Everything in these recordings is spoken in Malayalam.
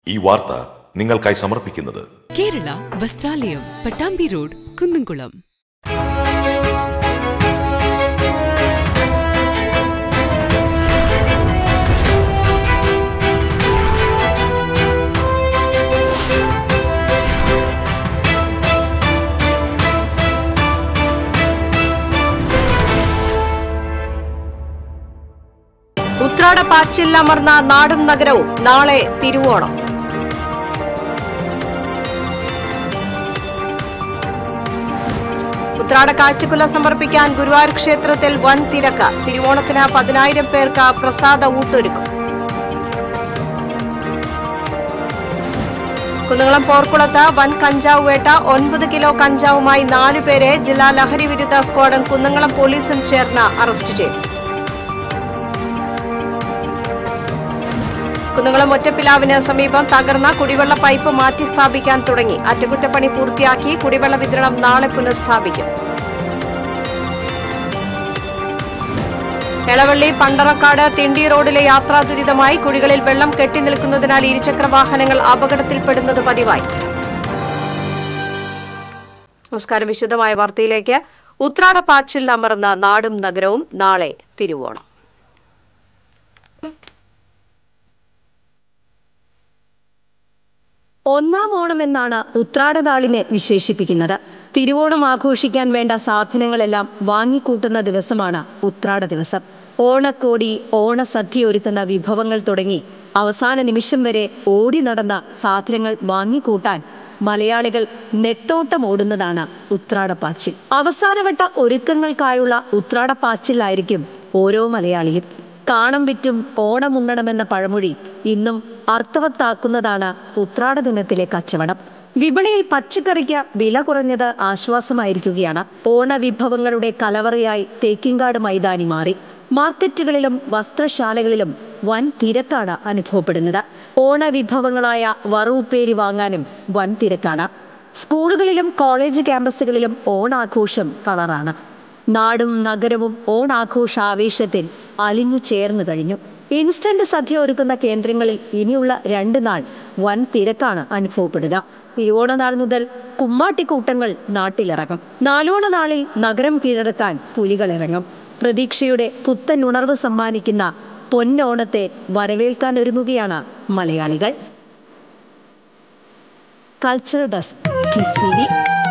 ഈ വാർത്ത നിങ്ങൾക്കായി സമർപ്പിക്കുന്നത് കേരള വസ്ത്രാലയം, പട്ടാമ്പി റോഡ്, കുന്നംകുളം. ഉത്രാടപ്പാച്ചിൽ അമർന്ന നാടും നഗരവും. നാളെ തിരുവോണം. ഉത്രാട കാഴ്ചക്കുല സമർപ്പിക്കാൻ ഗുരുവായൂർ ക്ഷേത്രത്തിൽ വൻ തിരക്ക്. തിരുവോണത്തിന് 10,000 പേർക്ക് പ്രസാദ ഊട്ടൊരുക്കും. കുന്നംകുളം പോർക്കുളത്ത് വൻ കഞ്ചാവ് വേട്ട. 9 കിലോ കഞ്ചാവുമായി 4 പേരെ ജില്ലാ ലഹരി വിരുദ്ധ സ്ക്വാഡും കുന്നംകുളം പോലീസും ചേർന്ന് അറസ്റ്റ് ചെയ്തു. കുന്നംകുളം ഒറ്റപ്പിലാവിന് സമീപം തകർന്ന കുടിവെള്ള പൈപ്പ് മാറ്റി സ്ഥാപിക്കാൻ തുടങ്ങി. അറ്റകുറ്റപ്പണി പൂർത്തിയാക്കി. കുടിവെള്ള വിതരണം നാളെ പുനഃസ്ഥാപിക്കും. എളവള്ളി പണ്ടറക്കാട് തിണ്ടി റോഡിലെ യാത്രാ ദുരിതമായി. കുഴികളിൽ വെള്ളം കെട്ടിനിൽക്കുന്നതിനാൽ ഇരുചക്രവാഹനങ്ങൾ അപകടത്തിൽപ്പെടുന്നത് പതിവായി. നമസ്കാരം. വിശദമായ വാർത്തയിലേക്ക്. ഉത്രാടപ്പാച്ചിൽ അമർന്ന നാടും നഗരവും. നാളെ തിരുവോണം. ഒന്നാം ഓണം എന്നാണ് ഉത്രാടനാളിനെ വിശേഷിപ്പിക്കുന്നത്. തിരുവോണം ആഘോഷിക്കാൻ വേണ്ട സാധനങ്ങളെല്ലാം വാങ്ങിക്കൂട്ടുന്ന ദിവസമാണ് ഉത്രാട ദിവസം. ഓണക്കോടി, ഓണസദ്യ ഒരുക്കുന്ന വിഭവങ്ങൾ തുടങ്ങി അവസാന നിമിഷം വരെ ഓടി നടന്ന സാധനങ്ങൾ വാങ്ങിക്കൂട്ടാൻ മലയാളികൾ നെട്ടോട്ടം ഓടുന്നതാണ് ഉത്രാടപ്പാച്ചിൽ. അവസാനവട്ട ഒരുക്കങ്ങൾക്കായുള്ള ഉത്രാടപ്പാച്ചിലായിരിക്കും ഓരോ മലയാളിയും. കാണം വിറ്റും ഓണം ഉണ്ണണമെന്ന പഴമൊഴി ഇന്നും അർത്ഥവത്താക്കുന്നതാണ് ഉത്രാട ദിനത്തിലെ കച്ചവടം. വിപണിയിൽ പച്ചക്കറിക്ക് വില കുറഞ്ഞത് ആശ്വാസമായിരിക്കുകയാണ്. ഓണവിഭവങ്ങളുടെ കലവറയായി തേക്കിൻകാട് മൈതാനി മാറി. മാർക്കറ്റുകളിലും വസ്ത്രശാലകളിലും വൻ തിരക്കാണ് അനുഭവപ്പെടുന്നത്. ഓണവിഭവങ്ങളായ വറുപ്പേരി വാങ്ങാനും വൻ തിരക്കാണ്. സ്കൂളുകളിലും കോളേജ് ക്യാമ്പസുകളിലും ഓണാഘോഷം കളറാണ്. നാടും നഗരവും ഓണാഘോഷ ആവേശത്തിൽ അലിഞ്ഞു ചേർന്നു കഴിഞ്ഞു. ഇൻസ്റ്റന്റ് സദ്യ ഒരുക്കുന്ന കേന്ദ്രങ്ങളിൽ ഇനിയുള്ള 2 നാൾ വൻ തിരക്കാണ് അനുഭവപ്പെടുക. തിരുവോണനാൾ മുതൽ കുമ്മാട്ടിക്കൂട്ടങ്ങൾ നാട്ടിലിറങ്ങും. നാലോണനാളിൽ നഗരം കീഴടക്കാൻ പുലികളിറങ്ങും. പ്രതീക്ഷയുടെ പുത്തൻ ഉണർവ് സമ്മാനിക്കുന്ന പൊന്നോണത്തെ വരവേൽക്കാൻ ഒരുങ്ങുകയാണ് മലയാളികൾ. Cultural desk TCV.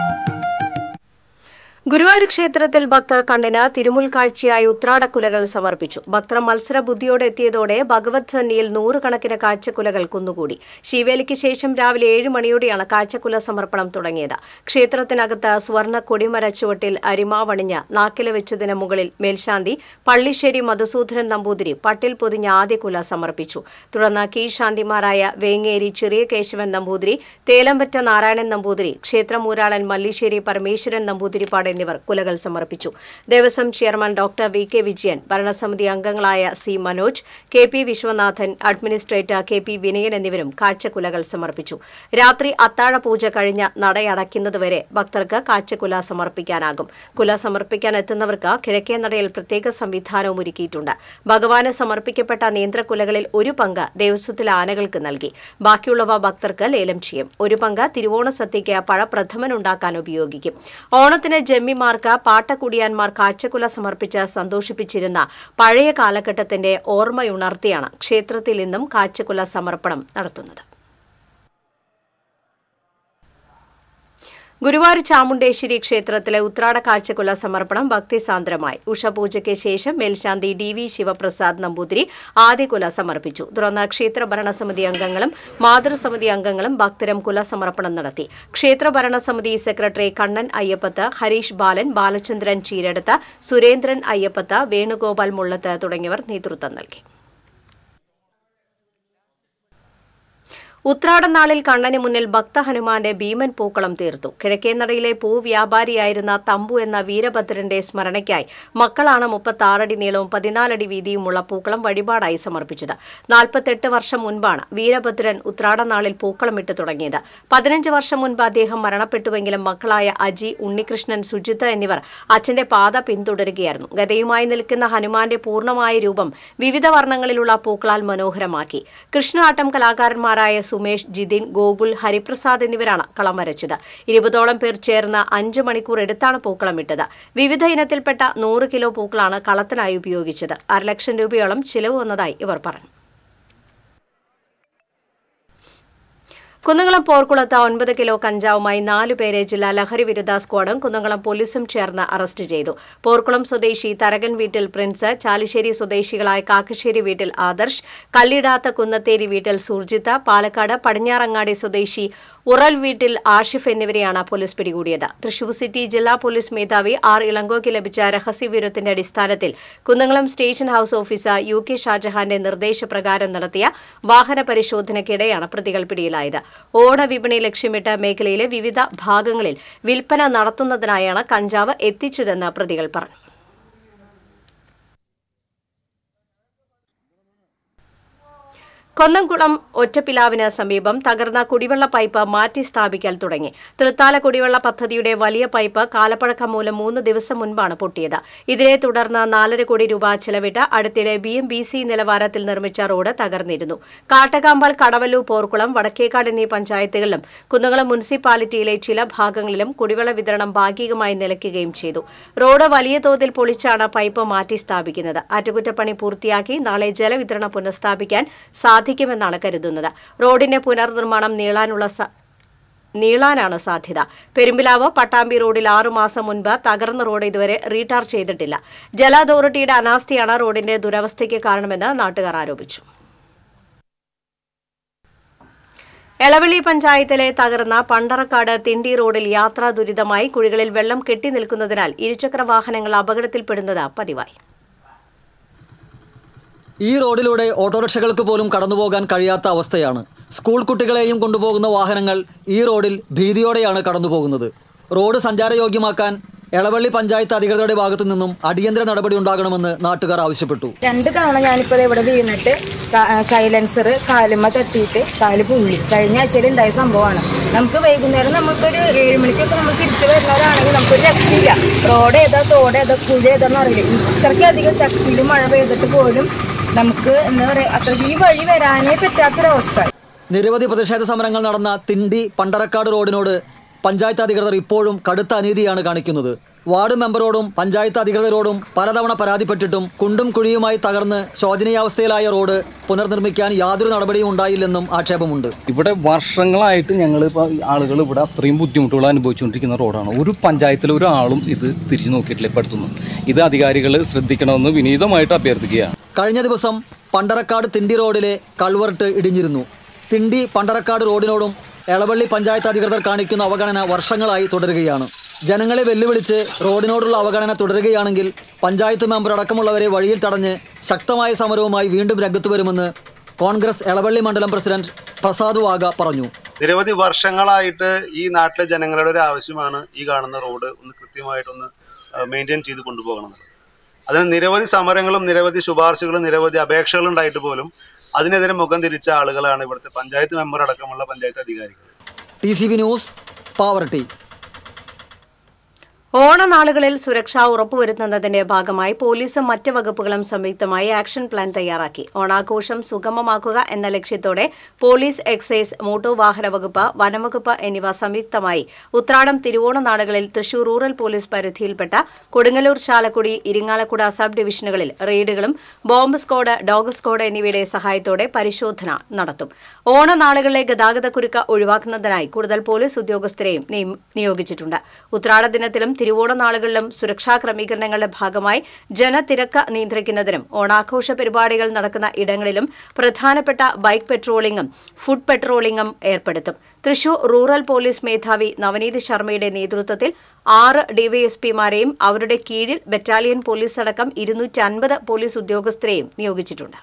ഗുരുവായൂർ ക്ഷേത്രത്തിൽ ഭക്തർ കണ്ണിന് തിരുമുൽക്കാഴ്ചയായി ഉത്രാടക്കുലകൾ സമർപ്പിച്ചു. ഭക്തർ മത്സര ബുദ്ധിയോടെ എത്തിയതോടെ ഭഗവത് സന്നിയിൽ 100 കണക്കിന് കാഴ്ചക്കുലകൾ കുന്നുകൂടി. ശീവേലിക്ക് ശേഷം രാവിലെ 7 മണിയോടെയാണ് കാഴ്ചക്കുല സമർപ്പണം തുടങ്ങിയത്. ക്ഷേത്രത്തിനകത്ത് സുവർണ കൊടിമര ചുവട്ടിൽ അരിമാവണിഞ്ഞ് നാക്കില വെച്ചതിന് മുകളിൽ മേൽശാന്തി പള്ളിശ്ശേരി മധുസൂദനൻ നമ്പൂതിരി പട്ടിൽ പൊതിഞ്ഞ ആദ്യ കുല സമർപ്പിച്ചു. തുടർന്ന് കീഴ്ശാന്തിമാരായ വേങ്ങേരി ചെറിയ കേശവൻ നമ്പൂതിരി, തേലമ്പറ്റ നാരായണൻ നമ്പൂതിരി, ക്ഷേത്രമൂരാളൻ മല്ലിശ്ശേരി പരമേശ്വരൻ നമ്പൂതിരിപ്പാട് എന്നിവർ കുലകൾ സമർപ്പിച്ചു. Devaswom chairman doctor VK Vijayan, ഭരണസമിതി അംഗങ്ങളായ C Manoj, KP Viswanathan, administrator KP Vinayan എന്നിവരും കാഴ്ചക്കുലകൾ സമർപ്പിച്ചു. രാത്രി അത്താഴ പൂജ കഴിഞ്ഞ് നടയടയ്ക്കുന്നതുവരെ ഭക്തർക്ക് കാഴ്ചക്കുല സമർപ്പിക്കാനാകും. കുല സമർപ്പിക്കാൻ എത്തുന്നവർക്ക് കിഴക്കേ നടയിൽ പ്രത്യേക സംവിധാനവും ഒരുക്കിയിട്ടുണ്ട്. ഭഗവാന് സമർപ്പിക്കപ്പെട്ട നേന്ത്രക്കുലകളിൽ 1 പങ്ക് ദേവസ്വത്തിലെ ആനകൾക്ക് നൽകി. ബാക്കിയുള്ളവ ഭക്തർക്ക് ലേലം ചെയ്യും. 1 പങ്ക് തിരുവോണ സദ്യയ്ക്ക് പഴപ്രഥമൻ ഉണ്ടാക്കാൻ ഉപയോഗിക്കും. ഓണത്തിന് ജമ്മിമാർക്ക് പാട്ടക്കുടിയാന്മാർ കാഴ്ചക്കുല സമർപ്പിച്ച് സന്തോഷിപ്പിച്ചിരുന്ന പഴയ കാലഘട്ടത്തിന്റെ ഓർമ്മയുണർത്തിയാണ് ക്ഷേത്രത്തിൽ ഇന്നും കാഴ്ചക്കുല സമർപ്പണം നടത്തുന്നത്. ഗുരുവായൂർ ചാമുണ്ടേശ്വരി ക്ഷേത്രത്തിലെ ഉത്രാട കാഴ്ചക്കുല സമർപ്പണം ഭക്തിസാന്ദ്രമായി. ഉഷപൂജയ്ക്ക് ശേഷം മേൽശാന്തി DV ശിവപ്രസാദ് നമ്പൂതിരി ആദ്യകുല സമർപ്പിച്ചു. തുടർന്ന് ക്ഷേത്ര ഭരണസമിതി അംഗങ്ങളും മാതൃസമിതി അംഗങ്ങളും ഭക്തരും കുല സമർപ്പണം നടത്തി. ക്ഷേത്ര ഭരണസമിതി സെക്രട്ടറി കണ്ണൻ അയ്യപ്പത്ത്, ഹരീഷ് ബാലൻ, ബാലചന്ദ്രൻ ചീരടത്ത്, സുരേന്ദ്രൻ അയ്യപ്പത്ത്, വേണുഗോപാൽ മുള്ളത്ത് തുടങ്ങിയവർ നേതൃത്വം നൽകി. ഉത്രാടനാളിൽ കണ്ണന് മുന്നിൽ ഭക്തഹനുമാന്റെ ഭീമൻ പൂക്കളം തീർത്തു. കിഴക്കേനടയിലെ പൂവ്യാപാരിയായിരുന്ന തമ്പു എന്ന വീരഭദ്രന്റെ സ്മരണയ്ക്കായി മക്കളാണ് 36 അടി നീളവും 14 അടി വീതിയുമുള്ള പൂക്കളം വഴിപാടായി സമർപ്പിച്ചത്. 48 വർഷം മുൻപാണ് വീരഭദ്രൻ ഉത്രാടനാളിൽ പൂക്കളമിട്ട് തുടങ്ങിയത്. 15 വർഷം മുൻപ് അദ്ദേഹം മരണപ്പെട്ടുവെങ്കിലും മക്കളായ അജി, ഉണ്ണികൃഷ്ണൻ, സുജിത്ത് എന്നിവർ അച്ഛന്റെ പാത പിന്തുടരുകയായിരുന്നു. ഗദയുമായി നിൽക്കുന്ന ഹനുമാന്റെ പൂർണ്ണമായ രൂപം വിവിധ വർണ്ണങ്ങളിലുള്ള പൂക്കളാൽ മനോഹരമാക്കി. കൃഷ്ണാട്ടം കലാകാരന്മാരായ സുമേഷ്, ജിതിൻ, ഗോകുൽ, ഹരിപ്രസാദ് എന്നിവരാണ് കളം വരച്ചത്. 20ഓളം പേർ ചേർന്ന് 5 മണിക്കൂർ എടുത്താണ് പൂക്കളമിട്ടത്. വിവിധ ഇനത്തിൽപ്പെട്ട 100 കിലോ പൂക്കളാണ് കളത്തിനായി ഉപയോഗിച്ചത്. 1,00,000 രൂപയോളം ചിലവ് വന്നതായി ഇവർ പറഞ്ഞു. കുന്നംകുളം പോർക്കുളത്ത് 9 കിലോ കഞ്ചാവുമായി 4 പേരെ ജില്ലാ ലഹരി വിരുദ്ധ സ്ക്വാഡും കുന്നംകുളം പോലീസും ചേർന്ന് അറസ്റ്റ് ചെയ്തു. പോർക്കുളം സ്വദേശി തരകൻ വീട്ടിൽ പ്രിൻസ്, ചാലിശ്ശേരി സ്വദേശികളായ കാക്കശ്ശേരി വീട്ടിൽ ആദർശ്, കല്ലിടാത്ത കുന്നത്തേരി വീട്ടിൽ സുർജിത്ത്, പാലക്കാട് പടിഞ്ഞാറങ്ങാടി സ്വദേശി ഉറൽ വീട്ടിൽ ആഷിഫ് എന്നിവരെയാണ് പോലീസ് പിടികൂടിയത്. തൃശൂർ സിറ്റി ജില്ലാ പോലീസ് മേധാവി ആർ ഇളങ്കോയ്ക്ക് ലഭിച്ച രഹസ്യവിവരത്തിന്റെ അടിസ്ഥാനത്തിൽ Kunnamkulam station house officer UK ഷാജഹാന്റെ നിർദ്ദേശപ്രകാരം നടത്തിയ വാഹന പരിശോധനയ്ക്കിടെയാണ് പ്രതികൾ പിടിയിലായത്. ഓണവിപണി ലക്ഷ്യമിട്ട് മേഖലയിലെ വിവിധ ഭാഗങ്ങളിൽ വിൽപ്പന നടത്തുന്നതിനായാണ് കഞ്ചാവ് എത്തിച്ചതെന്ന് പ്രതികൾ പറഞ്ഞു. കൊന്നംകുളം ഒറ്റപ്പിലാവിന് സമീപം തകർന്ന കുടിവെള്ള പൈപ്പ് മാറ്റി സ്ഥാപിക്കൽ തുടങ്ങി. തൃത്താല കുടിവെള്ള പദ്ധതിയുടെ വലിയ പൈപ്പ് കാലപ്പഴക്കം മൂലം 3 ദിവസം മുൻപാണ് പൊട്ടിയത്. ഇതിനെ തുടർന്ന് 4.5 കോടി രൂപ ചെലവിട്ട് അടുത്തിടെ BMBC നിലവാരത്തിൽ നിർമ്മിച്ച റോഡ് തകർന്നിരുന്നു. കാട്ടകാമ്പൽ, കടവല്ലൂർ, പോർക്കുളം, വടക്കേക്കാട് എന്നീ പഞ്ചായത്തുകളിലും കുന്നംകുളം മുനിസിപ്പാലിറ്റിയിലെ ചില ഭാഗങ്ങളിലും കുടിവെള്ള വിതരണം ഭാഗികമായി നിലയ്ക്കുകയും ചെയ്തു. റോഡ് വലിയ തോതിൽ പൊളിച്ചാണ് പൈപ്പ് മാറ്റി സ്ഥാപിക്കുന്നത്. അറ്റകുറ്റപ്പണി പൂർത്തിയാക്കി നാളെ ജലവിതരണം പുനഃസ്ഥാപിക്കാൻ സാധിക്കുമെന്നാണ് കരുതുന്നത്. റോഡിന്റെ പുനർനിർമ്മാണം നീളാനാണ് സാധ്യത. പെരുമ്പിലാവ് പട്ടാമ്പി റോഡിൽ 6 മാസം മുൻപ് തകർന്ന റോഡ് ഇതുവരെ റീടാർ ചെയ്തിട്ടില്ല. ജല അതോറിറ്റിയുടെ അനാസ്ഥയാണ് റോഡിന്റെ ദുരവസ്ഥയ്ക്ക് കാരണമെന്ന് നാട്ടുകാർ ആരോപിച്ചു. എളവള്ളി പഞ്ചായത്തിലെ തകർന്ന പണ്ടറക്കാട് തിണ്ടി റോഡിൽ യാത്രാ ദുരിതമായി കുഴികളിൽ വെള്ളം കെട്ടിനിൽക്കുന്നതിനാൽ ഇരുചക്ര വാഹനങ്ങൾ അപകടത്തിൽപ്പെടുന്നത് പതിവായി. ഈ റോഡിലൂടെ ഓട്ടോറിക്ഷകൾക്ക് പോലും കടന്നുപോകാൻ കഴിയാത്ത അവസ്ഥയാണ്. സ്കൂൾ കുട്ടികളെയും കൊണ്ടുപോകുന്ന വാഹനങ്ങൾ ഈ റോഡിൽ ഭീതിയോടെയാണ് കടന്നുപോകുന്നത്. റോഡ് സഞ്ചാരയോഗ്യമാക്കാൻ എളവള്ളി പഞ്ചായത്ത് അധികൃതരുടെ ഭാഗത്തു നിന്നും അടിയന്തര നടപടി ഉണ്ടാകണമെന്ന് നാട്ടുകാർ ആവശ്യപ്പെട്ടു. 2 തവണ ഞാനിപ്പോൾ ഇവിടെ വീണിട്ട് സൈലൻസർ കാലുമ്മ തട്ടിയിട്ട് കാല് പുള്ളി. കഴിഞ്ഞ ആഴ്ചയിൽ ഉണ്ടായ സംഭവമാണ്. നമുക്ക് വൈകുന്നേരം നമുക്കൊരു 7 മണിക്കൊക്കെ നമ്മൾ തിരിച്ചു വരുന്നവരാണെങ്കിൽ നമുക്കൊരു രക്ഷയില്ല. റോഡ് ഏതാ, തോട് ഏതാ, കുഴി ഏതാന്ന് അറിയില്ല. ഇത്രയ്ക്കധികം ശക്തിയിൽ മഴ പെയ്തിട്ട് പോലും നമുക്ക് എന്താ പറയുക, അത്ര ഈ വഴി വരാനേ പറ്റാത്തൊരവസ്ഥ. നിരവധി പ്രതിഷേധ സമരങ്ങൾ നടന്ന തിണ്ടി പണ്ടറക്കാട് റോഡിനോട് പഞ്ചായത്ത് അധികൃതർ ഇപ്പോഴും കടുത്ത അനീതിയാണ് കാണിക്കുന്നത്. വാർഡ് മെമ്പറോടും പഞ്ചായത്ത് അധികൃതരോടും പലതവണ പരാതിപ്പെട്ടിട്ടും കുണ്ടും കുഴിയുമായി തകർന്ന് ശോചനീയാവസ്ഥയിലായ റോഡ് പുനർനിർമ്മിക്കാൻ യാതൊരു നടപടിയും ഉണ്ടായില്ലെന്നും ആക്ഷേപമുണ്ട്. ഇവിടെ വർഷങ്ങളായിട്ട് ഞങ്ങളിപ്പോൾ ആളുകൾ ഇവിടെ അത്രയും ബുദ്ധിമുട്ടുകൾ അനുഭവിച്ചുകൊണ്ടിരിക്കുന്ന റോഡാണ്. ഒരു പഞ്ചായത്തിലെ ഒരാളും ഇത് തിരിച്ചു നോക്കിയിട്ടില്ല പെടുത്തുന്നു. ഇത് അധികാരികൾ ശ്രദ്ധിക്കണമെന്ന് വിനീതമായിട്ട് അഭ്യർത്ഥിക്കുകയാണ്. കഴിഞ്ഞ ദിവസം പണ്ടറക്കാട് തിണ്ടി റോഡിലെ കൾവർട്ട് ഇടിഞ്ഞിരുന്നു. തിണ്ടി പണ്ടറക്കാട് റോഡിനോടും എളവള്ളി പഞ്ചായത്ത് അധികൃതർ കാണിക്കുന്ന അവഗണന വർഷങ്ങളായി തുടരുകയാണ്. ജനങ്ങളെ വെല്ലുവിളിച്ച് റോഡിനോടുള്ള അവഗണന തുടരുകയാണെങ്കിൽ പഞ്ചായത്ത് മെമ്പർ അടക്കമുള്ളവരെ വഴിയിൽ തടഞ്ഞ് ശക്തമായ സമരവുമായി വീണ്ടും രംഗത്ത് വരുമെന്ന് കോൺഗ്രസ് എളവള്ളി മണ്ഡലം പ്രസിഡന്റ് പ്രസാദ് വാഗ പറഞ്ഞു. നിരവധി വർഷങ്ങളായിട്ട് ഈ നാട്ടിലെ ജനങ്ങളുടെ ഒരു ആവശ്യമാണ് ഈ കാണുന്ന റോഡ് ഒന്ന് കൃത്യമായിട്ടൊന്ന് മെയിൻറ്റെയിൻ ചെയ്ത് കൊണ്ടുപോകണം. അതിന് നിരവധി സമരങ്ങളും നിരവധി ശുപാർശകളും നിരവധി അപേക്ഷകളും ഉണ്ടായിട്ട് പോലും അതിനെതിരെ മുഖം തിരിച്ച ആളുകളാണ് ഇവിടുത്തെ പഞ്ചായത്ത് മെമ്പർ അടക്കമുള്ള പഞ്ചായത്ത് അധികാരികൾ. TCV news, Pavaratty. ഓണനാളുകളിൽ സുരക്ഷ ഉറപ്പുവരുത്തുന്നതിന്റെ ഭാഗമായി പോലീസും മറ്റ് വകുപ്പുകളും സംയുക്തമായി ആക്ഷൻ പ്ലാൻ തയ്യാറാക്കി. ഓണാഘോഷം സുഗമമാക്കുക എന്ന ലക്ഷ്യത്തോടെ പോലീസ്, എക്സൈസ്, മോട്ടോർ വാഹന വകുപ്പ്, വനംവകുപ്പ് എന്നിവ സംയുക്തമായി ഉത്രാടം, തിരുവോണ നാളുകളിൽ തൃശൂർ റൂറൽ പോലീസ് പരിധിയിൽപ്പെട്ട കൊടുങ്ങല്ലൂർ, ചാലക്കുടി, ഇരിങ്ങാലക്കുട സബ് ഡിവിഷനുകളിൽ റെയ്ഡുകളും ബോംബ് സ്ക്വാഡ്, ഡോഗ് സ്ക്വാഡ് എന്നിവയുടെ സഹായത്തോടെ പരിശോധന നടത്തും. ഓണനാളുകളിലെ ഗതാഗതക്കുരുക്ക് ഒഴിവാക്കുന്നതിനായി കൂടുതൽ പോലീസ് ഉദ്യോഗസ്ഥരെയും നിയോഗിച്ചിട്ടുണ്ട്. ഉത്രാട ദിനത്തിലും തിരുവോണ നാളുകളിലും സുരക്ഷാ ക്രമീകരണങ്ങളുടെ ഭാഗമായി ജനത്തിരക്ക് നിയന്ത്രിക്കുന്നതിനും ഓണാഘോഷ പരിപാടികൾ നടക്കുന്ന ഇടങ്ങളിലും പ്രധാനപ്പെട്ട ബൈക്ക് പെട്രോളിംഗും ഫുഡ് പെട്രോളിംഗും ഏർപ്പെടുത്തും. തൃശൂർ റൂറൽ പോലീസ് മേധാവി നവനീത് ശർമ്മയുടെ നേതൃത്വത്തിൽ 6 ഡിവൈഎസ്പിമാരെയും അവരുടെ കീഴിൽ ബറ്റാലിയൻ പോലീസ് അടക്കം 250 പോലീസ് ഉദ്യോഗസ്ഥരെയും നിയോഗിച്ചിട്ടുണ്ട്.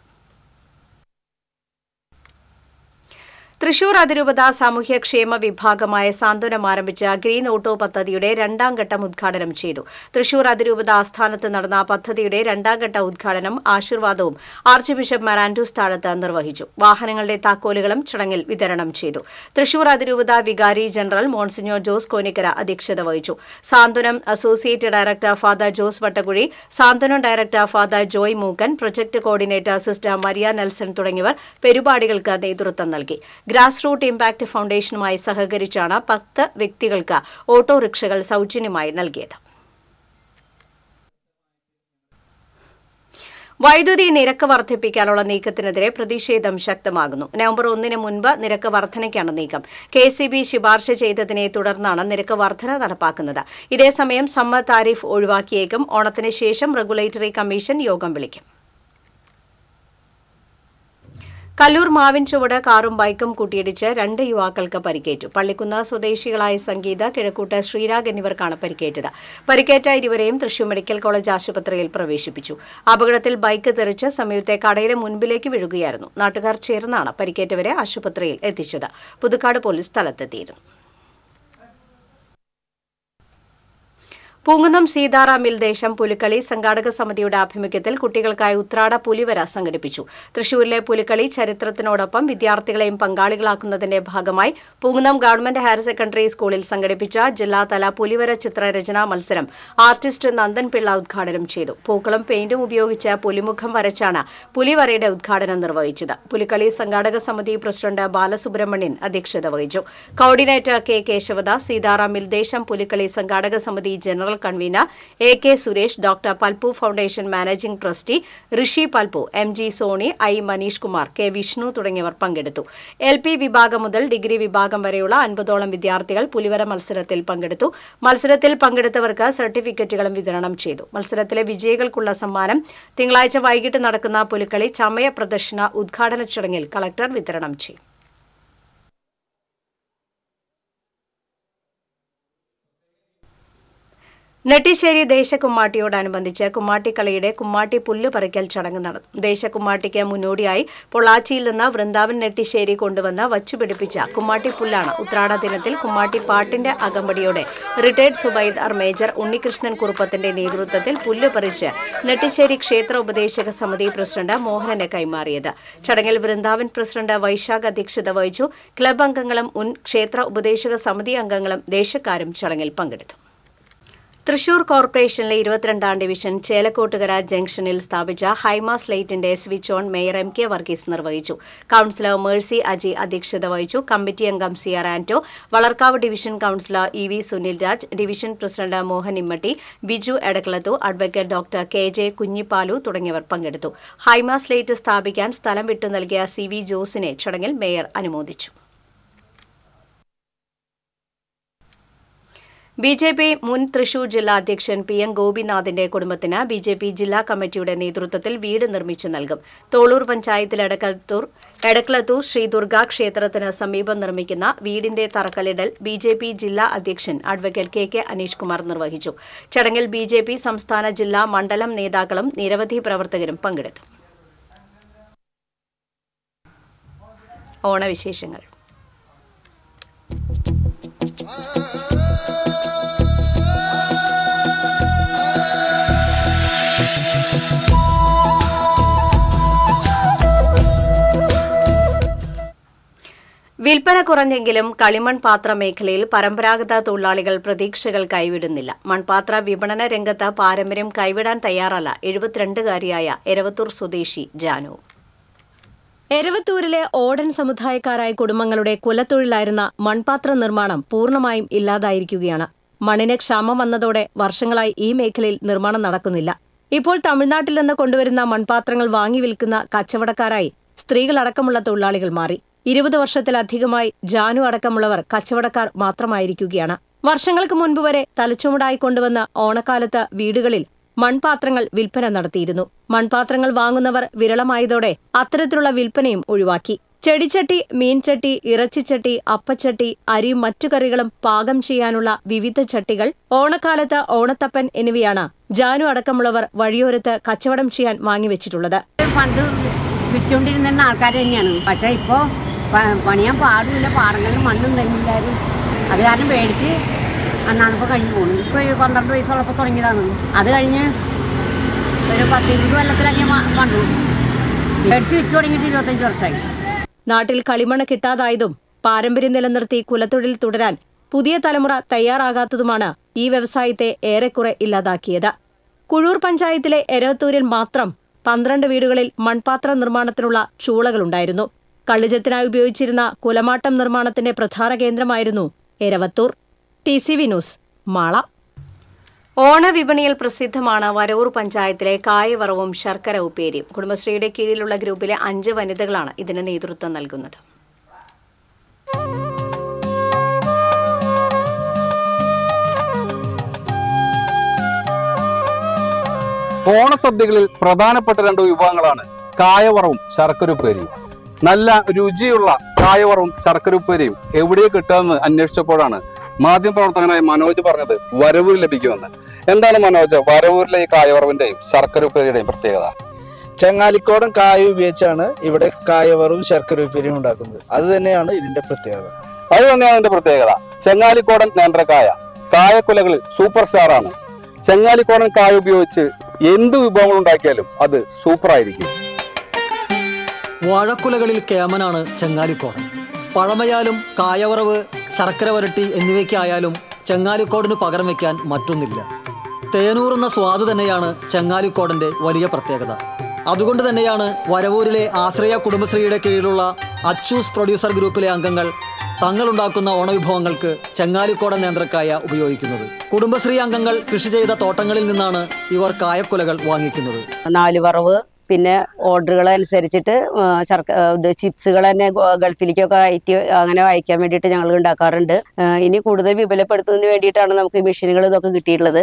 തൃശൂർ അതിരൂപത സാമൂഹ്യക്ഷേമ വിഭാഗമായ സാന്ത്വനം ആരംഭിച്ച ഗ്രീൻ ഓട്ടോ പദ്ധതിയുടെ 2ാം ഘട്ടം ഉദ്ഘാടനം ചെയ്തു. തൃശൂർ അതിരൂപത ആസ്ഥാനത്ത് നടന്ന പദ്ധതിയുടെ 2ാം ഘട്ട ഉദ്ഘാടനം ആശീർവാദവും archbishop Mar Andrews Thazhath നിർവഹിച്ചു. വാഹനങ്ങളുടെ താക്കോലുകളും ചടങ്ങിൽ വിതരണം ചെയ്തു. തൃശൂർ അതിരൂപത വികാരി ജനറൽ മോൺസിഞ്ഞോർ ജോസ് കോനിക്കര അധ്യക്ഷത വഹിച്ചു. Santhwanam associate director father Jose Vattakuzhy, Santhwanam director father Joy Mookkan, project coordinator sister Maria Nelson തുടങ്ങിയവർ പരിപാടികൾക്ക് നേതൃത്വം നൽകി. ഗ്രാസ് റൂട്ട് ഇംപാക്ട് ഫൗണ്ടേഷനുമായി സഹകരിച്ചാണ് 10 വ്യക്തികൾക്ക് ഓട്ടോറിക്ഷകൾ സൗജന്യമായി നൽകിയത്. വൈദ്യുതി നിരക്ക് വർദ്ധിപ്പിക്കാനുള്ള നീക്കത്തിനെതിരെ പ്രതിഷേധം ശക്തമാകുന്നു. നവംബർ 1 മുൻപ് നിരക്ക് വർധനയ്ക്കാണ് നീക്കം. KCB ശുപാർശ ചെയ്തതിനെ തുടർന്നാണ് നിരക്ക് വർധന നടപ്പാക്കുന്നത്. ഇതേസമയം സമ്മർ താരിഫ് ഒഴിവാക്കിയേക്കും. ഓണത്തിന് ശേഷം റെഗുലേറ്ററി കമ്മീഷൻ യോഗം വിളിക്കും. കല്ലൂർ മാവിൻ ചുവട് കാറും ബൈക്കും കൂട്ടിയിടിച്ച് 2 യുവാക്കൾക്ക് പരിക്കേറ്റു. പള്ളിക്കുന്ന് സ്വദേശികളായ സംഗീത, കിഴക്കൂട്ട് ശ്രീരാഗ് എന്നിവർക്കാണ് പരിക്കേറ്റത്. പരിക്കേറ്റ ഇരുവരെയും തൃശൂർ മെഡിക്കൽ കോളേജ് ആശുപത്രിയിൽ പ്രവേശിപ്പിച്ചു. അപകടത്തിൽ ബൈക്ക് തെറിച്ച് സമീപത്തെ കടയുടെ മുൻപിലേക്ക് വീഴുകയായിരുന്നു. നാട്ടുകാർ ചേർന്നാണ് പരിക്കേറ്റവരെ ആശുപത്രിയിൽ എത്തിച്ചത്. പുതുക്കാട് പോലീസ് സ്ഥലത്തെത്തിയിരുന്നു. പൂങ്കുന്നം സീതാറാമിൽ ദേശം പുലിക്കളി സംഘാടക സമിതിയുടെ ആഭിമുഖ്യത്തിൽ കുട്ടികൾക്കായി ഉത്രാട പുലിവര സംഘടിപ്പിച്ചു. തൃശൂരിലെ പുലിക്കളി ചരിത്രത്തിനോടൊപ്പം വിദ്യാർത്ഥികളെയും പങ്കാളികളാക്കുന്നതിന്റെ ഭാഗമായി പൂങ്കുന്നം ഗവൺമെന്റ് ഹയർ സെക്കൻഡറി സ്കൂളിൽ സംഘടിപ്പിച്ച ജില്ലാതല പുലിവര ചിത്രരചനാ മത്സരം ആർട്ടിസ്റ്റ് നന്ദൻ പിള്ള ഉദ്ഘാടനം ചെയ്തു. പൂക്കളും പെയിന്റും ഉപയോഗിച്ച് പുലിമുഖം വരച്ചാണ് പുലിവരയുടെ ഉദ്ഘാടനം നിർവഹിച്ചത്. പുലിക്കളി സംഘാടക സമിതി പ്രസിഡന്റ് ബാലസുബ്രഹ്മണ്യൻ അധ്യക്ഷത വഹിച്ചു. കോർഡിനേറ്റർ കെ കേശവദാസ്, സീതാറാമിൽ ദേശം പുലിക്കളി സംഘാടക സമിതി general convener AK Suresh, doctor Palpu foundation managing trustee Rishi Palpu, MG Soni, I Manish Kumar, K Vishnu തുടങ്ങിയവർ പങ്കെടുത്തു. LP വിഭാഗം മുതൽ ഡിഗ്രി വിഭാഗം വരെയുള്ള 50ഓളം വിദ്യാർത്ഥികൾ പുലിവര മത്സരത്തിൽ പങ്കെടുത്തു. മത്സരത്തിൽ പങ്കെടുത്തവർക്ക് സർട്ടിഫിക്കറ്റുകളും വിതരണം ചെയ്തു. മത്സരത്തിലെ വിജയികൾക്കുള്ള സമ്മാനം തിങ്കളാഴ്ച വൈകിട്ട് നടക്കുന്ന പുലിക്കളി ചമയ പ്രദർശന ഉദ്ഘാടന ചടങ്ങിൽ കളക്ടർ വിതരണം ചെയ്യും. നെട്ടിശ്ശേരി ദേശക്കുമ്മാട്ടിയോടനുബന്ധിച്ച് കുമ്മാട്ടിക്കളിയുടെ കുമ്മാട്ടി പുല്ല് പറിക്കൽ ചടങ്ങ് നടന്നു. ദേശക്കുമ്മാട്ടിക്ക് മുന്നോടിയായി പൊള്ളാച്ചിയിൽ നിന്ന് വൃന്ദാവൻ നെട്ടിശ്ശേരി കൊണ്ടുവന്ന് വച്ചുപിടിപ്പിച്ച കുമ്മാട്ടി പുല്ലാണ് ഉത്രാട ദിനത്തിൽ കുമ്മാട്ടി പാട്ടിന്റെ അകമ്പടിയോടെ റിട്ടയർഡ് സുബൈദാർ മേജർ ഉണ്ണികൃഷ്ണൻ കുറുപ്പത്തിന്റെ നേതൃത്വത്തിൽ പുല്ല് പറിച്ച് നെട്ടിശ്ശേരി ക്ഷേത്ര ഉപദേശക സമിതി പ്രസിഡന്റ് മോഹനന് കൈമാറിയത്. ചടങ്ങിൽ വൃന്ദാവൻ പ്രസിഡന്റ് വൈശാഖ് അധ്യക്ഷത വഹിച്ചു. ക്ലബ് അംഗങ്ങളും മുൻ ക്ഷേത്ര ഉപദേശക സമിതി അംഗങ്ങളും ദേശക്കാരും ചടങ്ങിൽ പങ്കെടുത്തു. തൃശൂർ കോർപ്പറേഷനിലെ 22ാം ഡിവിഷൻ ചേലക്കോട്ടുകര ജംഗ്ഷനിൽ സ്ഥാപിച്ച ഹൈമാസ് ലൈറ്റിന്റെ switch on mayor MK Varghese നിർവഹിച്ചു. കൌൺസിലർ മേഴ്സി അജി അധ്യക്ഷത വഹിച്ചു. കമ്മിറ്റി അംഗം CR Anto, Valarkavu division councillor EV Sunil Raj, division president Mohan Immatty, Biju Edakkalathu, advocate doctor KJ Kunjippalu തുടങ്ങിയവർ പങ്കെടുത്തു. ഹൈമാസ് ലൈറ്റ് സ്ഥാപിക്കാൻ സ്ഥലം വിട്ടു നൽകിയ CV ജോസിനെ ചടങ്ങിൽ മേയർ അനുമോദിച്ചു. BJP മുൻ തൃശൂർ ജില്ലാ അധ്യക്ഷൻ PM ഗോപിനാഥിന്റെ കുടുംബത്തിന് BJP ജില്ലാ കമ്മിറ്റിയുടെ നേതൃത്വത്തിൽ വീട് നിർമ്മിച്ചു നൽകും. തോളൂർ പഞ്ചായത്തിൽ എടക്കളത്തൂർ ശ്രീ ദുർഗാ ക്ഷേത്രത്തിന് സമീപം നിർമ്മിക്കുന്ന വീടിന്റെ തറക്കല്ലിടൽ BJP ജില്ലാ അധ്യക്ഷൻ അഡ്വക്കേറ്റ് KK അനീഷ് കുമാർ നിർവഹിച്ചു. ചടങ്ങിൽ BJP സംസ്ഥാന ജില്ലാ മണ്ഡലം നേതാക്കളും നിരവധി പ്രവർത്തകരും പങ്കെടുത്തു. ഓണവിശേഷങ്ങൾ. വിൽപ്പന കുറഞ്ഞെങ്കിലും കളിമൺ പാത്ര മേഖലയിൽ പരമ്പരാഗത തൊഴിലാളികൾ പ്രതീക്ഷകൾ കൈവിടുന്നില്ല. മൺപാത്ര വിപണന രംഗത്ത് പാരമ്പര്യം കൈവിടാൻ തയ്യാറല്ല 72കാരിയായ എരവത്തൂർ സ്വദേശി ജാനു. എരവത്തൂരിലെ ഓടൻ സമുദായക്കാരായ കുടുംബങ്ങളുടെ കുലത്തൊഴിലായിരുന്ന മൺപാത്ര നിർമ്മാണം പൂർണ്ണമായും ഇല്ലാതായിരിക്കുകയാണ്. മണ്ണിന് ക്ഷാമം വന്നതോടെ വർഷങ്ങളായി ഈ മേഖലയിൽ നിർമ്മാണം നടക്കുന്നില്ല. ഇപ്പോൾ തമിഴ്നാട്ടിൽ നിന്ന് കൊണ്ടുവരുന്ന മൺപാത്രങ്ങൾ വാങ്ങി വിൽക്കുന്ന കച്ചവടക്കാരായി സ്ത്രീകളടക്കമുള്ള തൊഴിലാളികൾ മാറി. 20 വർഷത്തിലധികമായി ജാനു അടക്കമുള്ളവർ കച്ചവടക്കാർ മാത്രമായിരിക്കുകയാണ്. വർഷങ്ങൾക്ക് മുൻപ് വരെ തലച്ചുമടായി കൊണ്ടുവന്ന ഓണക്കാലത്ത് വീടുകളിൽ മൺപാത്രങ്ങൾ വിൽപ്പന നടത്തിയിരുന്നു. മൺപാത്രങ്ങൾ വാങ്ങുന്നവർ വിരളമായതോടെ അത്തരത്തിലുള്ള വിൽപ്പനയും ഒഴിവാക്കി. ചെടിച്ചട്ടി, മീൻചട്ടി, ഇറച്ചിച്ചട്ടി, അപ്പച്ചട്ടി, അരിയും മറ്റു കറികളും പാകം ചെയ്യാനുള്ള വിവിധ ചട്ടികൾ, ഓണക്കാലത്ത് ഓണത്തപ്പൻ എന്നിവയാണ് ജാനു അടക്കമുള്ളവർ വഴിയോരത്ത് കച്ചവടം ചെയ്യാൻ വാങ്ങിവെച്ചിട്ടുള്ളത്. പണ്ട് വിറ്റുകൊണ്ടിരുന്ന ആൾക്കാർ തന്നെയാണ്. പക്ഷേ ഇപ്പോൾ പണിയാൻ പാടില്ല, പാടങ്ങളിൽ മണ്ണും തന്നില്ലാരും. അത് കാരണം മേടിച്ച് അന്നാണിപ്പോൾ കഴിഞ്ഞു പോകുന്നു. ഇപ്പോൾ 12 വയസ്സുള്ളപ്പോൾ തുടങ്ങിയതാണ്. അത് കഴിഞ്ഞ് ഒരു 10-20 കൊല്ലത്തിലധികം പണ്ടു മേടിച്ച് വിറ്റ് തുടങ്ങിയിട്ട് 25 വർഷമായി. നാട്ടിൽ കളിമണ്ണ് കിട്ടാതായതും പാരമ്പര്യം നിലനിർത്തി കുലത്തൊഴിൽ തുടരാൻ പുതിയ തലമുറ തയ്യാറാകാത്തതുമാണ് ഈ വ്യവസായത്തെ ഏറെക്കുറെ ഇല്ലാതാക്കിയത്. കുഴൂർ പഞ്ചായത്തിലെ എരവത്തൂരിൽ മാത്രം 12 വീടുകളിൽ മൺപാത്ര നിർമ്മാണത്തിനുള്ള ചൂളകളുണ്ടായിരുന്നു. കള്ളുചത്തിനായി ഉപയോഗിച്ചിരുന്ന കുലമാട്ടം നിർമ്മാണത്തിന്റെ പ്രധാന കേന്ദ്രമായിരുന്നു എരവത്തൂർ. TCV news, Mala. ഓണവിപണിയിൽ പ്രസിദ്ധമാണ് വരവൂർ പഞ്ചായത്തിലെ കായവറവും ശർക്കര ഉപ്പേരിയും. കുടുംബശ്രീയുടെ കീഴിലുള്ള ഗ്രൂപ്പിലെ 5 വനിതകളാണ് ഇതിന് നേതൃത്വം നൽകുന്നത്. ഓണസദ്യകളിൽ പ്രധാനപ്പെട്ട 2 വിഭവങ്ങളാണ് കായവറവും ശർക്കരയുപ്പേരിയും. നല്ല രുചിയുള്ള കായവറവും ശർക്കരയുപ്പേരിയും എവിടെ കിട്ടാമെന്ന് അന്വേഷിച്ചപ്പോഴാണ് മാധ്യമപ്രവർത്തകനായ മനോജ് പറഞ്ഞത് വരവൂർ ലഭിക്കുമെന്ന്. എന്താണ് മനോജ്, വരവൂരിലെ ഈ കായവറവിന്റെയും ശർക്കരയുപ്പേരിയുടെയും പ്രത്യേകത? ചെങ്ങാലിക്കോടൻ കായ ഉപയോഗിച്ചാണ് ഇവിടെ കായവറവും ശർക്കരയുപ്പേരിയും ഉണ്ടാക്കുന്നത്. അത് തന്നെയാണ് ഇതിന്റെ പ്രത്യേകത. ചെങ്ങാലിക്കോടൻ നേന്ത്രക്കായ കായക്കുലകളിൽ സൂപ്പർ സ്റ്റാറാണ്. ചെങ്ങാലിക്കോടൻ കായ ഉപയോഗിച്ച് എന്ത് വിഭവങ്ങൾ ഉണ്ടാക്കിയാലും അത് സൂപ്പറായിരിക്കും. വാഴക്കുലകളിൽ കേമനാണ് ചെങ്ങാലിക്കോടൻ. പഴമയാലും കായവറവ്, ശർക്കര വരട്ടി എന്നിവയ്ക്കായാലും ചെങ്ങാലിക്കോടന് പകരം വയ്ക്കാൻ മറ്റൊന്നില്ല. തേനൂറുന്ന സ്വാദ് തന്നെയാണ് ചെങ്ങാലിക്കോടൻ്റെ വലിയ പ്രത്യേകത. അതുകൊണ്ട് തന്നെയാണ് വരവൂരിലെ ആശ്രയ കുടുംബശ്രീയുടെ കീഴിലുള്ള അച്ചൂസ് പ്രൊഡ്യൂസർ ഗ്രൂപ്പിലെ അംഗങ്ങൾ തങ്ങളുണ്ടാക്കുന്ന ഓണവിഭവങ്ങൾക്ക് ചെങ്ങാലിക്കോടൻ നേന്ത്രക്കായ ഉപയോഗിക്കുന്നത്. കുടുംബശ്രീ അംഗങ്ങൾ കൃഷി ചെയ്ത തോട്ടങ്ങളിൽ നിന്നാണ് ഇവർ കായക്കുലകൾ വാങ്ങിക്കുന്നത്. 4 വറവ്, പിന്നെ ഓർഡറുകൾ അനുസരിച്ചിട്ട് ചിപ്സുകൾ തന്നെ ഗൾഫിലേക്കൊക്കെ അങ്ങനെ അയക്കാൻ വേണ്ടിയിട്ട് ഞങ്ങൾ ഉണ്ടാക്കാറുണ്ട്. ഇനി കൂടുതൽ വിപുലപ്പെടുത്തുന്നതിന് വേണ്ടിയിട്ടാണ് നമുക്ക് മെഷീനുകൾ ഇതൊക്കെ കിട്ടിയിട്ടുള്ളത്.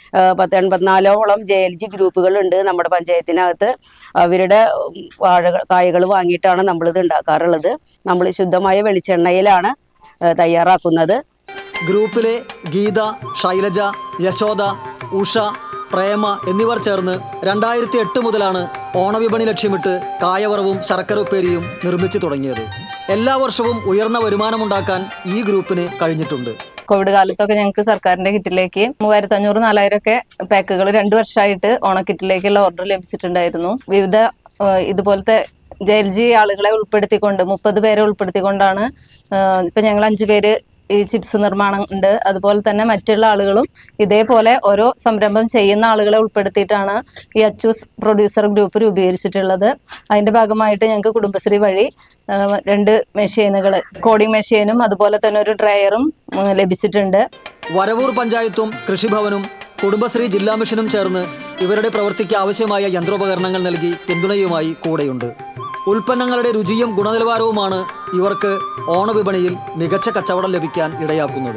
84ഓളം JLG ഗ്രൂപ്പുകളുണ്ട് നമ്മുടെ പഞ്ചായത്തിനകത്ത്. അവരുടെ കായകൾ വാങ്ങിയിട്ടാണ് നമ്മളിത് ഉണ്ടാക്കാറുള്ളത്. നമ്മൾ ശുദ്ധമായ വെളിച്ചെണ്ണയിലാണ് തയ്യാറാക്കുന്നത്. ഗ്രൂപ്പിലെ ഗീത, ശൈലജ, യശോദ, ഉഷ, പ്രേമ എന്നിവർ ചേർന്ന് 2008 മുതലാണ് ഓണവിപണി ലക്ഷ്യമിട്ട് കായവറവും ശർക്കര ഉപ്പേരിയും നിർമ്മിച്ചു തുടങ്ങിയത്. എല്ലാ വർഷവും ഉയർന്ന വരുമാനമുണ്ടാക്കാൻ ഈ ഗ്രൂപ്പിന് കഴിഞ്ഞിട്ടുണ്ട്. കോവിഡ് കാലത്തൊക്കെ ഞങ്ങൾക്ക് സർക്കാരിന്റെ കിറ്റിലേക്ക് 3500-4000 ഒക്കെ പാക്കുകൾ 2 വർഷമായിട്ട് ഓണക്കിറ്റിലേക്കുള്ള ഓർഡർ ലഭിച്ചിട്ടുണ്ടായിരുന്നു. വിവിധ ഇതുപോലത്തെ JLG ആളുകളെ ഉൾപ്പെടുത്തിക്കൊണ്ട് 30 പേരെ ഉൾപ്പെടുത്തിക്കൊണ്ടാണ് ഇപ്പൊ ഞങ്ങൾ 5 പേര് ഈ ചിപ്സ് നിർമ്മാണം ഉണ്ട്. അതുപോലെ തന്നെ മറ്റുള്ള ആളുകളും ഇതേപോലെ ഓരോ സംരംഭം ചെയ്യുന്ന ആളുകളെ ഉൾപ്പെടുത്തിയിട്ടാണ് ഈ അച്ചൂസ് പ്രൊഡ്യൂസർ ഗ്രൂപ്പ് രൂപീകരിച്ചിട്ടുള്ളത്. അതിന്റെ ഭാഗമായിട്ട് ഞങ്ങൾക്ക് കുടുംബശ്രീ വഴി 2 മെഷീനുകൾ, കോഡിംഗ് മെഷീനും അതുപോലെ തന്നെ ഒരു ഡ്രയറും ലഭിച്ചിട്ടുണ്ട്. വരവൂർ പഞ്ചായത്തും കൃഷിഭവനും കുടുംബശ്രീ ജില്ലാ മിഷനും ചേർന്ന് ഇവരുടെ പ്രവൃത്തിക്ക് ആവശ്യമായ യന്ത്രോപകരണങ്ങൾ നൽകി പിന്തുണയുമായി കൂടെയുണ്ട്. ഉൽപ്പന്നങ്ങളുടെ രുചിയും ഗുണനിലവാരവുമാണ് ഇവർക്ക് ഓണവിപണിയിൽ മികച്ച കച്ചവടം ലഭിക്കാൻ ഇടയാക്കുന്നത്.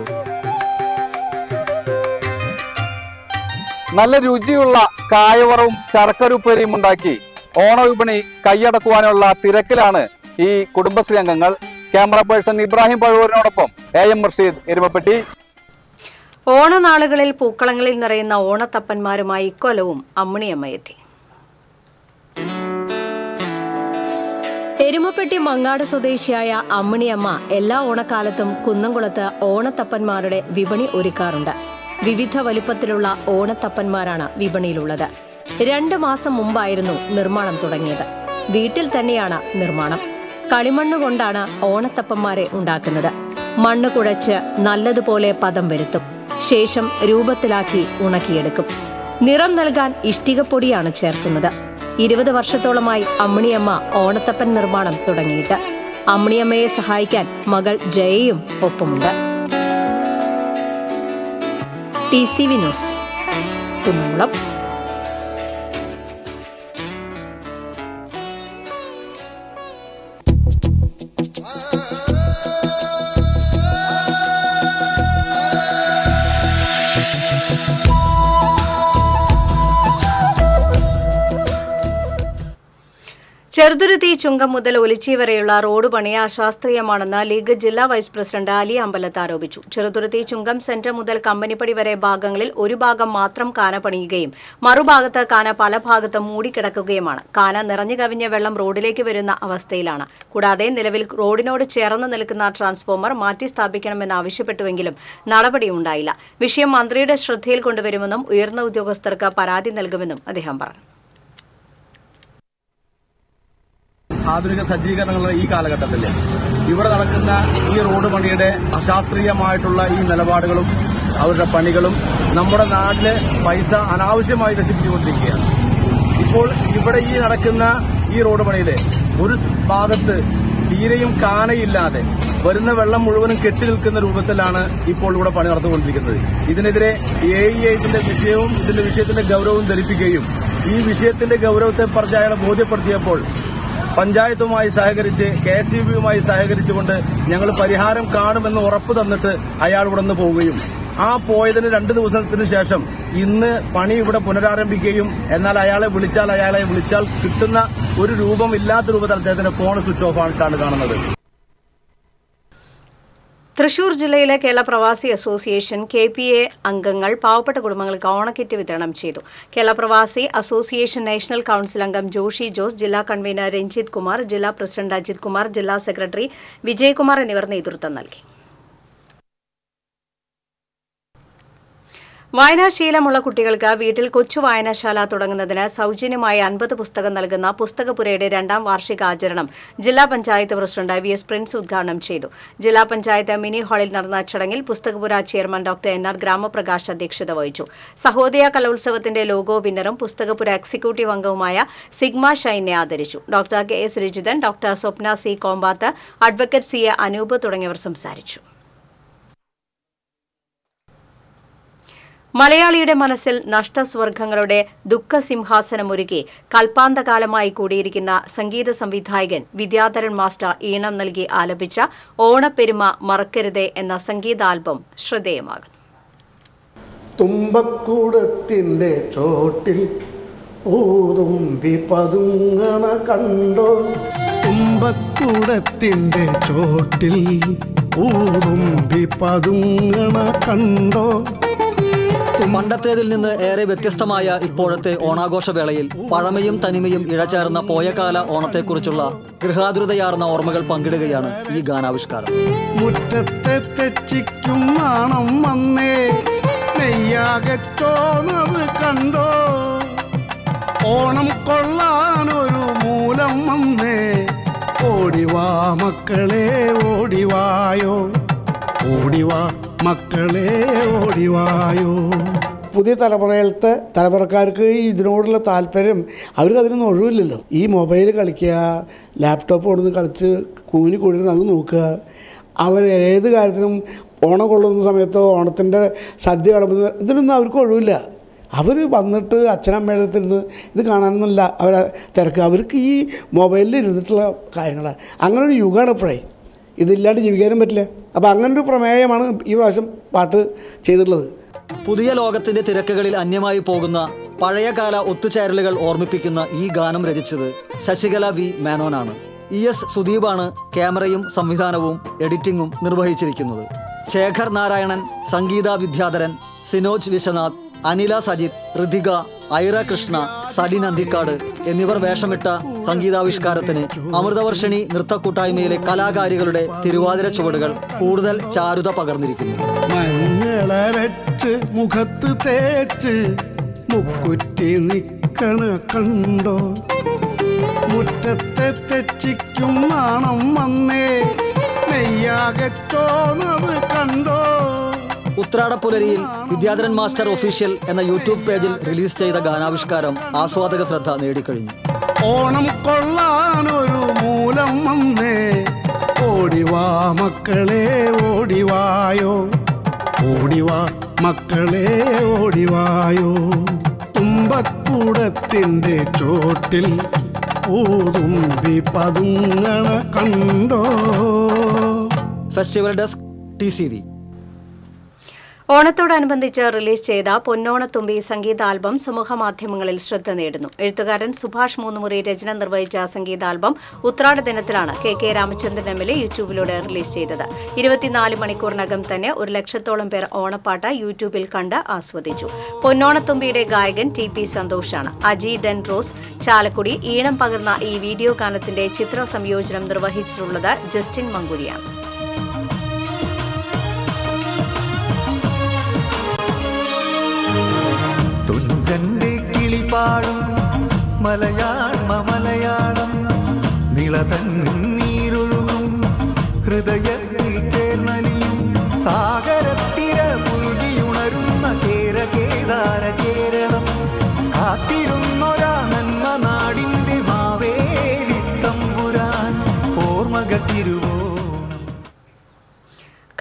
നല്ല രുചിയുള്ള കായവറവും ശർക്കരയുപ്പേരിയും ഉണ്ടാക്കി ഓണവിപണി കൈയടക്കുവാനുള്ള തിരക്കിലാണ് ഈ കുടുംബശ്രീ അംഗങ്ങൾ. ക്യാമറ പേഴ്സൺ ഇബ്രാഹിം പഴുവൂരിനോടൊപ്പം AM റഷീദ്, എരുമപ്പെട്ടി. ഓണനാളുകളിൽ പൂക്കളങ്ങളിൽ നിറയുന്ന ഓണത്തപ്പന്മാരുമായി ഇക്കൊല്ലവും അമ്മിണിയമ്മ എത്തി. എരുമപ്പെട്ടി മങ്ങാട് സ്വദേശിയായ അമ്മിണിയമ്മ എല്ലാ ഓണക്കാലത്തും കുന്നംകുളത്ത് ഓണത്തപ്പന്മാരുടെ വിപണി ഒരുക്കാറുണ്ട്. വിവിധ വലുപ്പത്തിലുള്ള ഓണത്തപ്പന്മാരാണ് വിപണിയിലുള്ളത്. 2 മാസം മുമ്പായിരുന്നു നിർമ്മാണം തുടങ്ങിയത്. വീട്ടിൽ തന്നെയാണ് നിർമ്മാണം. കളിമണ്ണ് കൊണ്ടാണ് ഓണത്തപ്പന്മാരെ ഉണ്ടാക്കുന്നത്. മണ്ണ് കുഴച്ച് നല്ലതുപോലെ പദം വരുത്തും. ശേഷം രൂപത്തിലാക്കി ഉണക്കിയെടുക്കും. നിറം നൽകാൻ ഇഷ്ടികപ്പൊടിയാണ് ചേർക്കുന്നത്. 20 വർഷത്തോളമായി അമ്മിണിയമ്മ ഓണത്തപ്പൻ നിർമ്മാണം തുടങ്ങിയിട്ട്. അമ്മിണിയമ്മയെ സഹായിക്കാൻ മകൾ ജയയും ഒപ്പമുണ്ട്. TCV news, Kunnamkulam. ചെറുതുരുത്തി ചുങ്കം മുതൽ ഒലിച്ചി വരെയുള്ള റോഡ് പണി അശാസ്ത്രീയമാണെന്ന് ലീഗ് ജില്ലാ വൈസ് പ്രസിഡന്റ് അലി അമ്പലത്ത് ആരോപിച്ചു. ചെറുതുരുത്തി ചുങ്കം സെന്റർ മുതൽ കമ്പനിപ്പടി വരെ ഭാഗങ്ങളിൽ ഒരു ഭാഗം മാത്രം കാന പണിയുകയും മറുഭാഗത്ത് കാന പല ഭാഗത്തും മൂടിക്കിടക്കുകയുമാണ്. കാന നിറഞ്ഞു കവിഞ്ഞ വെള്ളം റോഡിലേക്ക് വരുന്ന അവസ്ഥയിലാണ്. കൂടാതെ നിലവിൽ റോഡിനോട് ചേർന്ന് നിൽക്കുന്ന ട്രാൻസ്ഫോമർ മാറ്റി സ്ഥാപിക്കണമെന്ന് ആവശ്യപ്പെട്ടുവെങ്കിലും നടപടിയുണ്ടായില്ല. വിഷയം മന്ത്രിയുടെ ശ്രദ്ധയിൽ കൊണ്ടുവരുമെന്നും ഉയർന്ന ഉദ്യോഗസ്ഥർക്ക് പരാതി നൽകുമെന്നും അദ്ദേഹം പറഞ്ഞു. ആധുനിക സജ്ജീകരണങ്ങളുടെ ഈ കാലഘട്ടത്തിൽ ഇവിടെ നടക്കുന്ന ഈ റോഡ് പണിയുടെ അശാസ്ത്രീയമായിട്ടുള്ള ഈ നിലപാടുകളും അവരുടെ പണികളും നമ്മുടെ നാട്ടിലെ പൈസ അനാവശ്യമായി നശിപ്പിച്ചുകൊണ്ടിരിക്കുകയാണ്. ഇപ്പോൾ ഇവിടെ ഈ നടക്കുന്ന ഈ റോഡ് പണിയിലെ ഒരു ഭാഗത്ത് തീരെയും കാനയില്ലാതെ വരുന്ന വെള്ളം മുഴുവനും കെട്ടി നിൽക്കുന്ന രൂപത്തിലാണ് ഇപ്പോൾ ഇവിടെ പണി നടന്നുകൊണ്ടിരിക്കുന്നത്. ഇതിനെതിരെ AEA ഇതിന്റെ വിഷയത്തിന്റെ ഗൌരവം ധരിപ്പിക്കുകയും ഈ വിഷയത്തിന്റെ ഗൌരവത്തെ പറഞ്ഞ് അയാളെ ബോധ്യപ്പെടുത്തിയപ്പോൾ പഞ്ചായത്തുമായി സഹകരിച്ച് KSEBയുമായി സഹകരിച്ചുകൊണ്ട് ഞങ്ങൾ പരിഹാരം കാണുമെന്ന് ഉറപ്പ് തന്നിട്ട് അയാൾ ഇവിടെ നിന്ന് പോവുകയും ആ പോയതിന് 2 ദിവസത്തിന് ശേഷം ഇന്ന് പണി ഇവിടെ പുനരാരംഭിക്കുകയും എന്നാൽ അയാളെ വിളിച്ചാൽ കിട്ടുന്ന ഒരു രൂപമില്ലാത്ത രൂപത്തിൽ അദ്ദേഹത്തിന്റെ ഫോൺ സ്വിച്ച് ഓഫ് ആയിട്ടാണ് കാണുന്നത്. തൃശൂർ ജില്ലയിലെ കേരള പ്രവാസി അസോസിയേഷൻ KPA അംഗങ്ങൾ പാവപ്പെട്ട കുടുംബങ്ങൾക്ക് ഓണക്കിറ്റ് വിതരണം ചെയ്തു. കേരള പ്രവാസി അസോസിയേഷൻ നാഷണൽ കൌൺസിൽ അംഗം ജോഷി ജോസ്, ജില്ലാ കൺവീനർ രഞ്ജിത് കുമാർ, ജില്ലാ പ്രസിഡന്റ് അജിത് കുമാർ, ജില്ലാ സെക്രട്ടറി വിജയകുമാർ എന്നിവർ നേതൃത്വം നൽകി. വായനാശീലമുള്ള കുട്ടികൾക്ക് വീട്ടിൽ കൊച്ചു വായനശാല തുടങ്ങുന്നതിന് സൌജന്യമായി 50 പുസ്തകം നൽകുന്ന പുസ്തകപുരയുടെ 2ാം വാർഷികാചരണം ജില്ലാ പഞ്ചായത്ത് പ്രസിഡന്റ് VS പ്രിൻസ് ഉദ്ഘാടനം ചെയ്തു. ജില്ലാ പഞ്ചായത്ത് മിനി ഹാളിൽ നടന്ന ചടങ്ങിൽ Pusthakapura chairman doctor NR Gramaprakash അധ്യക്ഷത വഹിച്ചു. സഹോദയ കലോത്സവത്തിന്റെ ലോഗോ വിന്നറും പുസ്തകപുര എക്സിക്യൂട്ടീവ് അംഗവുമായ സിഗ്മ ഷൈനെ ആദരിച്ചു. Doctor KS Rajithan, doctor Swapna C Kombath, advocate CA Anoop തുടങ്ങിയവർ സംസാരിച്ചു. മലയാളിയുടെ മനസ്സിൽ നഷ്ടസ്വർഗങ്ങളുടെ ദുഃഖസിംഹാസനമൊരുക്കി കൽപ്പാന്തകാലമായി കൂടിയിരിക്കുന്ന സംഗീത സംവിധായകൻ വിദ്യാധരൻ മാസ്റ്റർ ഈണം നൽകി ആലപിച്ച ഓണപ്പെരുമ മറക്കരുതേ എന്ന സംഗീതാൽബം ശ്രദ്ധേയമാകുന്നു. തുമ്പക്കൂടത്തിന്റെ ചോട്ടിൽ ഊതുമ്പി പതുങ്ങണ കണ്ടോ, തുമ്പക്കൂടത്തിന്റെ ചോട്ടിൽ ഊതുമ്പി പതുങ്ങണ കണ്ടോ. പണ്ടത്തേതിൽ നിന്ന് ഏറെ വ്യത്യസ്തമായ ഇപ്പോഴത്തെ ഓണാഘോഷവേളയിൽ പഴമയും തനിമയും ഇഴചേർന്ന പോയകാല ഓണത്തെക്കുറിച്ചുള്ള ഗൃഹാതുരതയാർന്ന ഓർമ്മകൾ പങ്കിടുകയാണ് ഈ ഗാനാവിഷ്കാരം. മുറ്റത്തെ തെച്ചിക്കും നാണം വന്നേ, നെയ്യാകത്തോന്നത് കണ്ടോ, ഓണം കൊള്ളാനൊരു മൂലം വന്നേ, ഓടിവാ മക്കളെ ഓടിവായോ, ഓടിവാ മക്കളെ ഓടിവായോ. പുതിയ തലമുറക്കാർക്ക് ഇതിനോടുള്ള താല്പര്യം, അവർക്ക് അതിനൊന്നും ഒഴിവില്ലല്ലോ. ഈ മൊബൈൽ കളിക്കുക, ലാപ്ടോപ്പ് കൊടുത്ത് കളിച്ച് കൂനി കൂടിയിരുന്ന് അങ്ങ് നോക്കുക. അവർ ഏത് കാര്യത്തിനും ഓണം കൊള്ളുന്ന സമയത്തോ ഓണത്തിൻ്റെ സദ്യ വിളമ്പുന്ന ഇതിനൊന്നും അവർക്ക് ഒഴിവില്ല. അവർ വന്നിട്ട് അച്ഛനമ്മയുടെ അടുത്ത് ഇരുന്ന് ഇത് കാണാനൊന്നുമില്ല അവരെ തിരക്ക്. അവർക്ക് ഈ മൊബൈലിൽ ഇരുന്നിട്ടുള്ള കാര്യങ്ങളാണ്. അങ്ങനെ ഒരു യുഗമാണ് ഇപ്പോഴേ. ഇതില്ലാണ്ട് ജീവിക്കാനും പറ്റില്ല. അപ്പോൾ അങ്ങനൊരു പ്രമേയമാണ് ഈ പ്രാവശ്യം പാട്ട് ചെയ്തിട്ടുള്ളത്. പുതിയ ലോകത്തിന്റെ തിരക്കുകളിൽ അന്യമായി പോകുന്ന പഴയകാല ഒത്തുചേരലുകൾ ഓർമ്മിപ്പിക്കുന്ന ഈ ഗാനം രചിച്ചത് ശശികല V മേനോനാണ്. ES സുദീപാണ് ക്യാമറയും സംവിധാനവും എഡിറ്റിംഗും നിർവഹിച്ചിരിക്കുന്നത്. ശേഖർ നാരായണൻ, സംഗീത വിദ്യാധരൻ, സിനോജ് വിശ്വനാഥ്, അനില സജിത്, ഋതിക, ഐറ കൃഷ്ണ, സലിൻ അന്തിക്കാട് എന്നിവർ വേഷമിട്ട സംഗീതാവിഷ്കാരത്തിന് അമൃതവർഷിണി നൃത്തക്കൂട്ടായ്മയിലെ കലാകാരികളുടെ തിരുവാതിര ചുവടുകൾ കൂടുതൽ ചാരുത പകർന്നിരിക്കുന്നു. മഞ്ഞളരച്ച് മുഖത്ത് തേച്ച് മുക്കുറ്റി നിക്കണ കണ്ടോ, മുറ്റത്തെ തെച്ചിക്കും നാണം വന്നേ, നെയ്യാകത്തോന്നത് കണ്ടോ. ഉത്രാടപ്പുലരിയിൽ വിദ്യാധരൻ മാസ്റ്റർ ഒഫീഷ്യൽ എന്ന യൂട്യൂബ് പേജിൽ റിലീസ് ചെയ്ത ഗാനാവിഷ്കാരം ആസ്വാദക ശ്രദ്ധ നേടിക്കഴിഞ്ഞു. ഓണം കൊള്ളാനൊരു മൂലം വന്നേ, ഓടിവാ മക്കളെ ഓടിവായോ, ഓടിവാ മക്കളെ ഓടിവായോ. തുമ്പക്കൂടത്തിന്റെ ചോട്ടിൽ ഊതുമ്പി പതുങ്ങണ കണ്ടോ. Festival desk TCV. ഓണത്തോടനുബന്ധിച്ച് റിലീസ് ചെയ്ത പൊന്നോണത്തുമ്പി സംഗീതാൽബം സമൂഹമാധ്യമങ്ങളിൽ ശ്രദ്ധ നേടുന്നു. എഴുത്തുകാരൻ സുഭാഷ് മൂന്നുമുറി രചന നിർവഹിച്ച സംഗീതാൽബം ഉത്രാട ദിനത്തിലാണ് KK രാമചന്ദ്രൻ MLA യൂട്യൂബിലൂടെ റിലീസ് ചെയ്തത്. 24 മണിക്കൂറിനകം തന്നെ 1 ലക്ഷത്തോളം പേർ ഓണപ്പാട്ട് യൂട്യൂബിൽ കണ്ട് ആസ്വദിച്ചു. പൊന്നോണത്തുമ്പിയുടെ ഗായകൻ TP സന്തോഷാണ്. അജി ഡെൻറോസ് ചാലക്കുടി ഈണം പകർന്ന ഈ വീഡിയോ ഗാനത്തിന്റെ ചിത്ര സംയോജനം നിർവഹിച്ചിട്ടുള്ളത് ജസ്റ്റിൻ മങ്കുരിയാണ്. തുഞ്ചന്റെ കിളിപാടും മലയാളം നിളതന്നീരൊഴുകും ഹൃദയത്തിൽ ചേർന്നലിയും സാഗരത്തിര പുൽകിയുണരുന്ന കേരകേദാര കേരളം കാത്തിരുന്നൊരാ നന്മ നാടിന്റെ മാവേലി തമ്പുരാൻ ഓർമ്മകൾ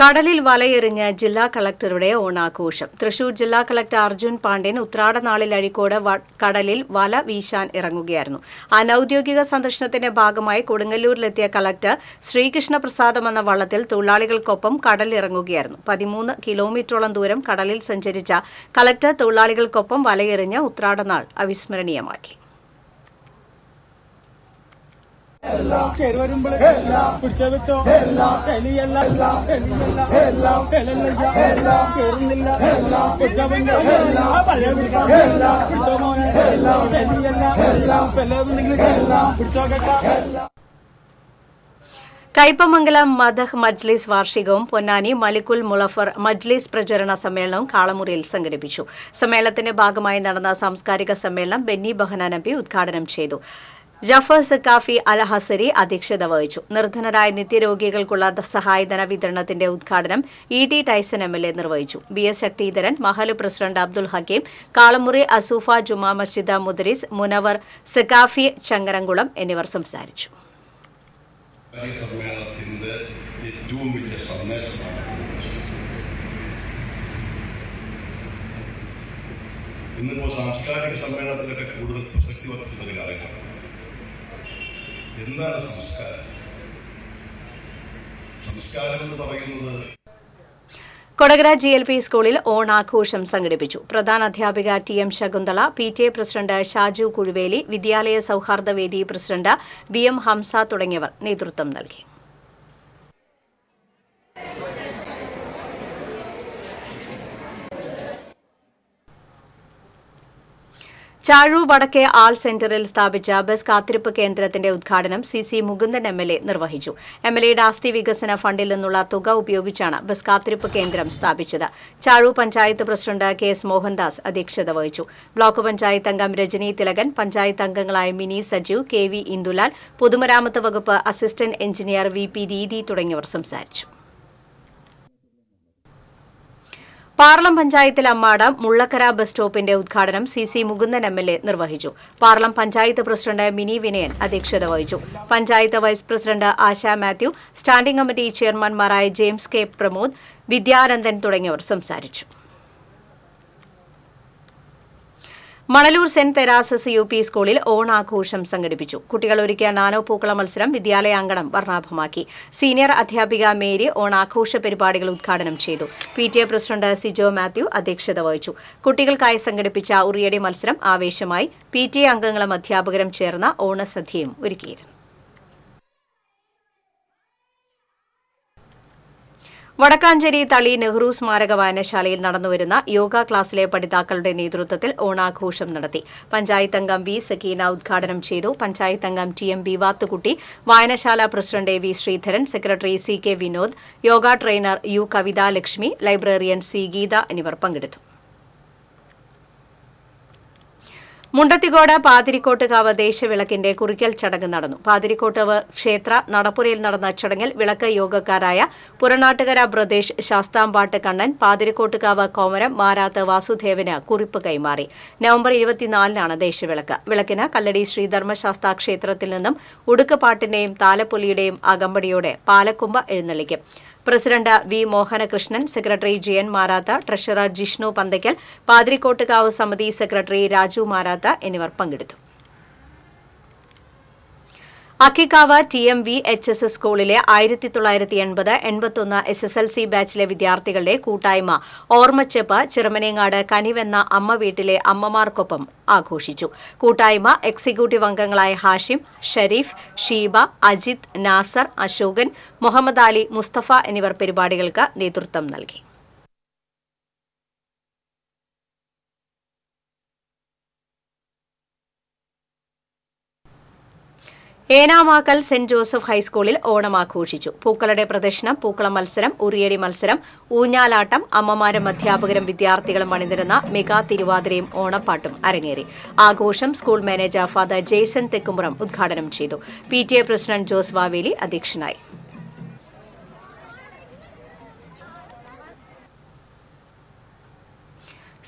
കടലിൽ വലയെറിഞ്ഞ് ജില്ലാ കളക്ടറുടെ ഓണാഘോഷം. തൃശൂർ ജില്ലാ കളക്ടർ അർജുൻ പാണ്ഡ്യൻ ഉത്രാടനാളിൽ അഴീക്കോട് കടലിൽ വല വീശാൻ ഇറങ്ങുകയായിരുന്നു. അനൌദ്യോഗിക സന്ദർശനത്തിന്റെ ഭാഗമായി കൊടുങ്ങല്ലൂരിലെത്തിയ കളക്ടർ ശ്രീകൃഷ്ണപ്രസാദം എന്ന വള്ളത്തിൽ തൊഴിലാളികൾക്കൊപ്പം കടലിറങ്ങുകയായിരുന്നു. 13 കിലോമീറ്ററോളം ദൂരം കടലിൽ സഞ്ചരിച്ച കളക്ടർ തൊഴിലാളികൾക്കൊപ്പം വലയെറിഞ്ഞ് ഉത്രാടനാൾ അവിസ്മരണീയമാക്കി. കയ്പമംഗലം മദഹ് മജ്ലിസ് വാർഷികവും പൊന്നാനി മലിക്കുൽ മുളഫർ മജ്ലിസ് പ്രചരണ സമ്മേളനവും കാളമുറിയിൽ സംഘടിപ്പിച്ചു. സമ്മേളനത്തിന്റെ ഭാഗമായി നടന്ന സാംസ്കാരിക സമ്മേളനം ബെന്നി ബഹനാൻ എം.പി. ഉദ്ഘാടനം ചെയ്തു. ജഫർ സക്കാഫി അൽ ഹസരി അധ്യക്ഷത വഹിച്ചു. നിർധനരായ നിത്യരോഗികൾക്കുള്ള സഹായധന വിതരണത്തിന്റെ ഉദ്ഘാടനം ഇ.ടി. Tyson MLA. നിർവഹിച്ചു. ബി.എസ്. ശക്തിധരൻ, മഹല് പ്രസിഡന്റ് അബ്ദുൽ ഹക്കീം, കാളമുറി അസൂഫ ജുമാ മസ്ജിദ് മുദരിസ് മുനവർ സക്കാഫി ചങ്ങരംകുളം എന്നിവർ സംസാരിച്ചു. ഇന്നിപ്പോൾ സാംസ്കാരിക സമ്മേളനത്തിലൊക്കെ കൂടുതൽ പ്രസക്തി വർദ്ധിക്കുന്ന കാലഘട്ടം. എന്താണ് സംസ്കാരം? സംസ്കാരം എന്ന് പറയുന്നത് കൊടകര GLP സ്കൂളിൽ ഓണാഘോഷം സംഘടിപ്പിച്ചു. പ്രധാന അധ്യാപിക T M. Sakunthala, PTA president Shaju Kuzhuveli, വിദ്യാലയ സൌഹാർദ്ദവേദി പ്രസിഡന്റ് VM ഹംസ തുടങ്ങിയവർ നേതൃത്വം നൽകി. ചാഴൂർ വടക്കേ ആൾ സെന്ററിൽ സ്ഥാപിച്ച ബസ് കാത്തിരിപ്പ് കേന്ദ്രത്തിന്റെ ഉദ്ഘാടനം CC മുകുന്ദൻ MLA നിർവഹിച്ചു. MLAയുടെ ആസ്തി വികസന ഫണ്ടിൽ നിന്നുള്ള തുക ഉപയോഗിച്ചാണ് ബസ് കാത്തിരിപ്പ് കേന്ദ്രം സ്ഥാപിച്ചത്. ചാഴൂർ പഞ്ചായത്ത് പ്രസിഡന്റ് KS മോഹൻദാസ് അധ്യക്ഷത വഹിച്ചു. ബ്ലോക്ക് പഞ്ചായത്ത് അംഗം രജനി തിലകൻ, പഞ്ചായത്ത് അംഗങ്ങളായ മിനി സജീവ്, KV ഇന്ദുലാൽ, പൊതുമരാമത്ത് വകുപ്പ് അസിസ്റ്റന്റ് എഞ്ചിനീയർ VP ദീദി തുടങ്ങിയവർ സംസാരിച്ചു. പാർലം പഞ്ചായത്തിൽ അമ്മാട് മുള്ളക്കര ബസ് സ്റ്റോപ്പിന്റെ ഉദ്ഘാടനം CC മുകുന്ദൻ MLA നിർവഹിച്ചു. പാർലം പഞ്ചായത്ത് പ്രസിഡന്റ് മിനി വിനയൻ അധ്യക്ഷത വഹിച്ചു. Panchayat vice president Asha Mathew, standing committee ചെയർമാൻമാരായ ജെയിംസ് കെ പ്രമോദ്, വിദ്യാനന്ദൻ തുടങ്ങിയവർ സംസാരിച്ചു. മണലൂർ സെന്റ് തെരാസസ് UP സ്കൂളിൽ ഓണാഘോഷം സംഘടിപ്പിച്ചു. കുട്ടികൾ ഒരുക്കിയ നാനോ പൂക്കള മത്സരം വിദ്യാലയാങ്കണം വർണ്ണാഭമാക്കി. സീനിയർ അധ്യാപിക മേരി ഓണാഘോഷ പരിപാടികൾ ഉദ്ഘാടനം ചെയ്തു. PTA പ്രസിഡന്റ് സിജോ മാത്യു അധ്യക്ഷത വഹിച്ചു. കുട്ടികൾക്കായി സംഘടിപ്പിച്ച ഉറിയടി മത്സരം ആവേശമായി. PTA അംഗങ്ങളും അധ്യാപകരും ചേർന്ന ഓണസദ്യയും ഒരുക്കിയിരുന്നു. വടക്കാഞ്ചേരി തളി നെഹ്റു സ്മാരക വായനശാലയിൽ നടന്നുവരുന്ന യോഗ ക്ലാസിലെ പഠിതാക്കളുടെ നേതൃത്വത്തിൽ ഓണാഘോഷം നടത്തി. പഞ്ചായത്ത് അംഗം V സക്കീന ഉദ്ഘാടനം ചെയ്തു. പഞ്ചായത്ത് അംഗം TM വാത്തുകുട്ടി, വായനശാല president V Sreedharan, secretary CK Vinod, yoga trainer U Kavitha Lakshmi, librarian C Geetha എന്നിവർ പങ്കെടുത്തു. മുണ്ടത്തിക്കോട് പാതിരിക്കോട്ടുകാവ് ദേശവിളക്കിന്റെ കുറിക്കൽ ചടങ്ങ് നടന്നു. പാതിരിക്കോട്ടുകാവ് ക്ഷേത്ര നടപ്പുരയിൽ നടന്ന ചടങ്ങിൽ വിളക്ക് യോഗക്കാരായ പുറനാട്ടുകര ബ്രദേശ് ശാസ്താംപാട്ട് കണ്ണൻ പാതിരിക്കോട്ടുകാവ് കോമരം മാരാത്ത് വാസുദേവന് കുറിപ്പ് കൈമാറി. നവംബർ 24-നാണ് ദേശവിളക്ക്. വിളക്കിന് കല്ലടി ശ്രീധർമ്മശാസ്താ ക്ഷേത്രത്തിൽ നിന്നും ഉടുക്കപ്പാട്ടിന്റെയും താലപ്പൊലിയുടെയും അകമ്പടിയോടെ പാലക്കുമ്പ എഴുന്നള്ളിക്കും. President V Mohanakrishnan, secretary JN മാരാത്ത, ട്രഷറർ ജിഷ്ണു പന്തയ്ക്കൽ, പാതിരിക്കോട്ടുകാവ് സമിതി സെക്രട്ടറി രാജു മാരാത്ത എന്നിവർ പങ്കെടുത്തു. അക്കിക്കാവ് TMV HSS സ്കൂളിലെ 1980-81 SSLC ബാച്ചിലെ വിദ്യാർത്ഥികളുടെ കൂട്ടായ്മ ഓർമ്മച്ചെപ്പ് ചിറമനേങ്ങാട് കനിവെന്ന അമ്മ വീട്ടിലെ അമ്മമാർക്കൊപ്പം ആഘോഷിച്ചു. കൂട്ടായ്മ എക്സിക്യൂട്ടീവ് അംഗങ്ങളായ ഹാഷിം, ഷരീഫ്, ഷീബ, അജിത്, നാസർ, അശോകൻ, മുഹമ്മദ് അലി, മുസ്തഫ എന്നിവർ പരിപാടികൾക്ക് നേതൃത്വം നൽകി. ഏനാമാക്കൽ സെന്റ് ജോസഫ് ഹൈസ്കൂളിൽ ഓണം ആഘോഷിച്ചു. പൂക്കളുടെ പ്രദർശനം, പൂക്കള മത്സരം, ഉറിയടി മത്സരം, ഊഞ്ഞാലാട്ടം, അമ്മമാരും അധ്യാപകരും വിദ്യാർത്ഥികളും അണിനിരുന്ന മെഗാ തിരുവാതിരയും ഓണപ്പാട്ടും അരങ്ങേറി. ആഘോഷം school manager father Jaison Thekkumpuram ഉദ്ഘാടനം ചെയ്തു. PTA പ്രസിഡന്റ് ജോസ് വാവേലി അധ്യക്ഷനായി.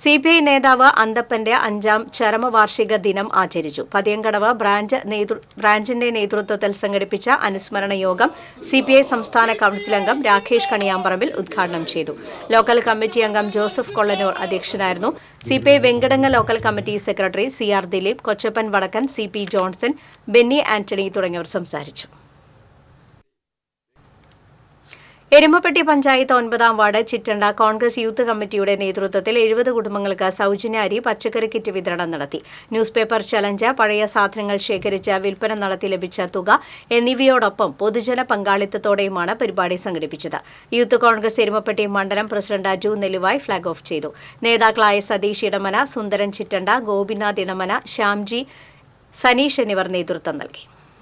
CPI നേതാവ് അന്തപ്പന്റെ 5ാം ചരമവാർഷിക ദിനം ആചരിച്ചു. പതിയങ്കടവ് ബ്രാഞ്ചിന്റെ നേതൃത്വത്തിൽ സംഘടിപ്പിച്ച അനുസ്മരണ യോഗം CPI സംസ്ഥാന കൌൺസിൽ അംഗം രാകേഷ് കണിയാമ്പറമ്പിൽ ഉദ്ഘാടനം ചെയ്തു. ലോക്കൽ കമ്മിറ്റി അംഗം ജോസഫ് കൊള്ളനൂർ അധ്യക്ഷനായിരുന്നു. CPI Venkitanga local committee secretary CR Dileep, Kochappan Vadakkan, CP Johnson, Benny Antony തുടങ്ങിയവർ സംസാരിച്ചു. എരുമപ്പെട്ടി പഞ്ചായത്ത് 9ാം വാർഡ് ചിറ്റണ്ട കോൺഗ്രസ് യൂത്ത് കമ്മിറ്റിയുടെ നേതൃത്വത്തിൽ 70 കുടുംബങ്ങൾക്ക് സൌജന്യ അരി, പച്ചക്കറി കിറ്റ് വിതരണം നടത്തി. ന്യൂസ് പേപ്പർ ചലഞ്ച്, പഴയ സാധനങ്ങൾ ശേഖരിച്ച് വിൽപ്പന നടത്തി ലഭിച്ച തുക എന്നിവയോടൊപ്പം പൊതുജന പങ്കാളിത്തത്തോടെയുമാണ് പരിപാടി സംഘടിപ്പിച്ചത്. യൂത്ത് കോൺഗ്രസ് എരുമപ്പെട്ടി മണ്ഡലം president Aju Nelluvai flag off ചെയ്തു. നേതാക്കളായ സതീഷ് ഇടമന, സുന്ദരൻ ചിറ്റണ്ട, ഗോപിനാഥ് ഇടമന, ശ്യാംജി, സനീഷ് എന്നിവർ നേതൃത്വം നൽകി.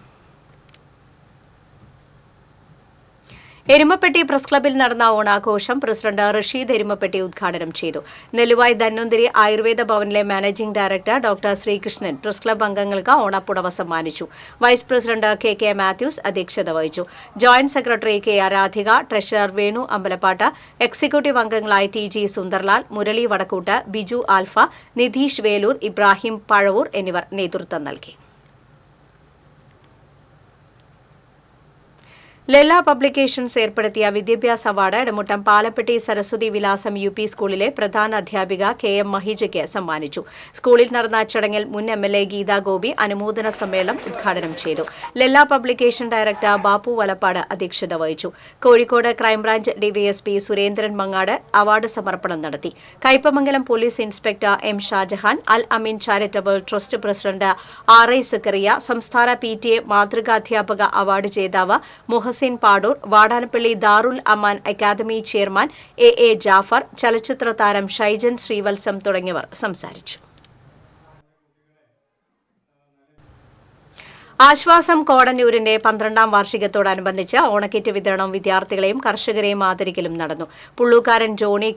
എരുമപ്പെട്ടി പ്രസ് ക്ലബിൽ നടന്ന ഓണാഘോഷം പ്രസിഡന്റ് റഷീദ് എരുമപ്പെട്ടി ഉദ്ഘാടനം ചെയ്തു. നെല്ലുവായ് ധന്വന്തിരി ആയുർവേദ ഭവനിലെ managing director doctor Sreekrishnan press club അംഗങ്ങൾക്ക് ഓണപ്പുടവ സമ്മാനിച്ചു. വൈസ് പ്രസിഡന്റ് KK മാത്യൂസ് അധ്യക്ഷത വഹിച്ചു. Joint secretary KR Radhika, treasurer Venu Ambalappattu, executive അംഗങ്ങളായ TG സുന്ദർലാൽ, മുരളി വടക്കൂട്ട്, ബിജു ആൽഫ, നിധീഷ് വേലൂർ, ഇബ്രാഹിം പഴവൂർ എന്നിവർ നേതൃത്വം നൽകി. ലെല്ല പബ്ലിക്കേഷൻസ് ഏർപ്പെടുത്തിയ വിദ്യാഭ്യാസ അവാർഡ് ഇടമുട്ടം പാലപ്പെട്ടി സരസ്വതി വിലാസം UP സ്കൂളിലെ പ്രധാന അധ്യാപിക KM മഹിജയ്ക്ക് സമ്മാനിച്ചു. സ്കൂളിൽ നടന്ന ചടങ്ങിൽ മുൻ MLA ഗീതാ ഗോപി അനുമോദന സമ്മേളനം ഉദ്ഘാടനം ചെയ്തു. ലെല്ല പബ്ലിക്കേഷൻ ഡയറക്ടർ ബാപ്പു വലപ്പാട് അധ്യക്ഷത വഹിച്ചു. Kozhikode crime branch DYSP Surendran Mangad award സമർപ്പണം നടത്തി. Kaipamangalam police inspector M Shahjahan, Al Ameen charitable trust president RI Zakaria, സംസ്ഥാന PTA മാതൃകാധ്യാപക അവാർഡ് ജേതാവ് Muhasin Padoor, Vadanappally Darul Aman academy chairman AA Jafar, ചലച്ചിത്ര താരം ഷൈജൻ ശ്രീവത്സം തുടങ്ങിയവർ സംസാരിച്ചു. ആശ്വാസം കോടന്നൂരിന്റെ 12ാം വാർഷികത്തോടനുബന്ധിച്ച് ഓണക്കിറ്റ് വിതരണവും വിദ്യാർത്ഥികളെയും കർഷകരെയും ആദരിക്കലും നടന്നു. പുള്ളൂക്കാരൻ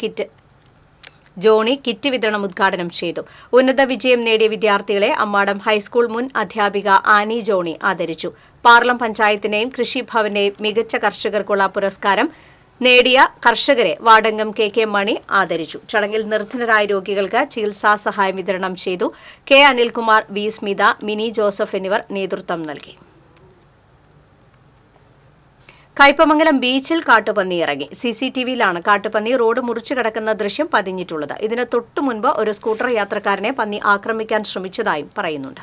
ജോണി കിറ്റ് വിതരണം ഉദ്ഘാടനം ചെയ്തു. ഉന്നത വിജയം നേടിയ വിദ്യാർത്ഥികളെ അമ്മാടം ഹൈസ്കൂൾ മുൻ അധ്യാപിക ആനി ജോണി ആദരിച്ചു. പാർലം പഞ്ചായത്തിന്റെയും കൃഷിഭവന്റെയും മികച്ച കർഷകർക്കുള്ള പുരസ്കാരം നേടിയ കർഷകരെ വാർഡംഗം KK മണി ആദരിച്ചു. ചടങ്ങിൽ നിർധനരായ രോഗികൾക്ക് ചികിത്സാ സഹായം വിതരണം ചെയ്തു. K Anilkumar, V Smitha, Mini Joseph എന്നിവർ നേതൃത്വം നൽകി. കയ്പമംഗലം ബീച്ചിൽ കാട്ടുപന്നി ഇറങ്ങി. CCTVയിലാണ് കാട്ടുപന്നി റോഡ് മുറിച്ചു കടക്കുന്ന ദൃശ്യം പതിഞ്ഞിട്ടുള്ളത്. ഇതിന് തൊട്ടുമുൻപ് ഒരു സ്കൂട്ടർ യാത്രക്കാരനെ പന്നി ആക്രമിക്കാൻ ശ്രമിച്ചതായും പറയുന്നുണ്ട്.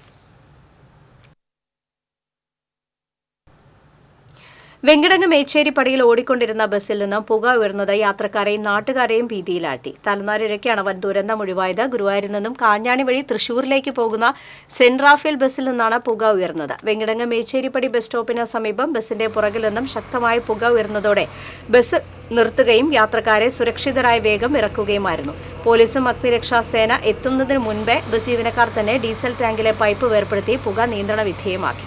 വെങ്കിടങ്ങ് മേച്ചേരിപ്പടിയിൽ ഓടിക്കൊണ്ടിരുന്ന ബസ്സിൽ നിന്ന് പുക ഉയർന്നത് യാത്രക്കാരെയും നാട്ടുകാരെയും ഭീതിയിലാഴ്ത്തി. തലനാരിഴയ്ക്കാണ് വൻ ദുരന്തമൊഴിവായത്. ഗുരുവായൂരിൽ നിന്നും കാഞ്ഞാണി വഴി തൃശൂരിലേക്ക് പോകുന്ന സെന്റ് റാഫേൽ ബസ്സിൽ നിന്നാണ് പുക ഉയർന്നത്. വെങ്കിടങ്ങ് മേച്ചേരിപ്പടി ബസ് സ്റ്റോപ്പിന് സമീപം ബസിന്റെ പുറകിൽ നിന്നും ശക്തമായ പുക ഉയർന്നതോടെ ബസ് നിർത്തുകയും യാത്രക്കാരെ സുരക്ഷിതരായ വേഗം ഇറക്കുകയുമായിരുന്നു. പോലീസും അഗ്നിരക്ഷാ സേന എത്തുന്നതിന് മുൻപേ ബസ് ജീവനക്കാർ തന്നെ ഡീസൽ ടാങ്കിലെ പൈപ്പ് വേർപെടുത്തി പുക നിയന്ത്രണ വിധേയമാക്കി.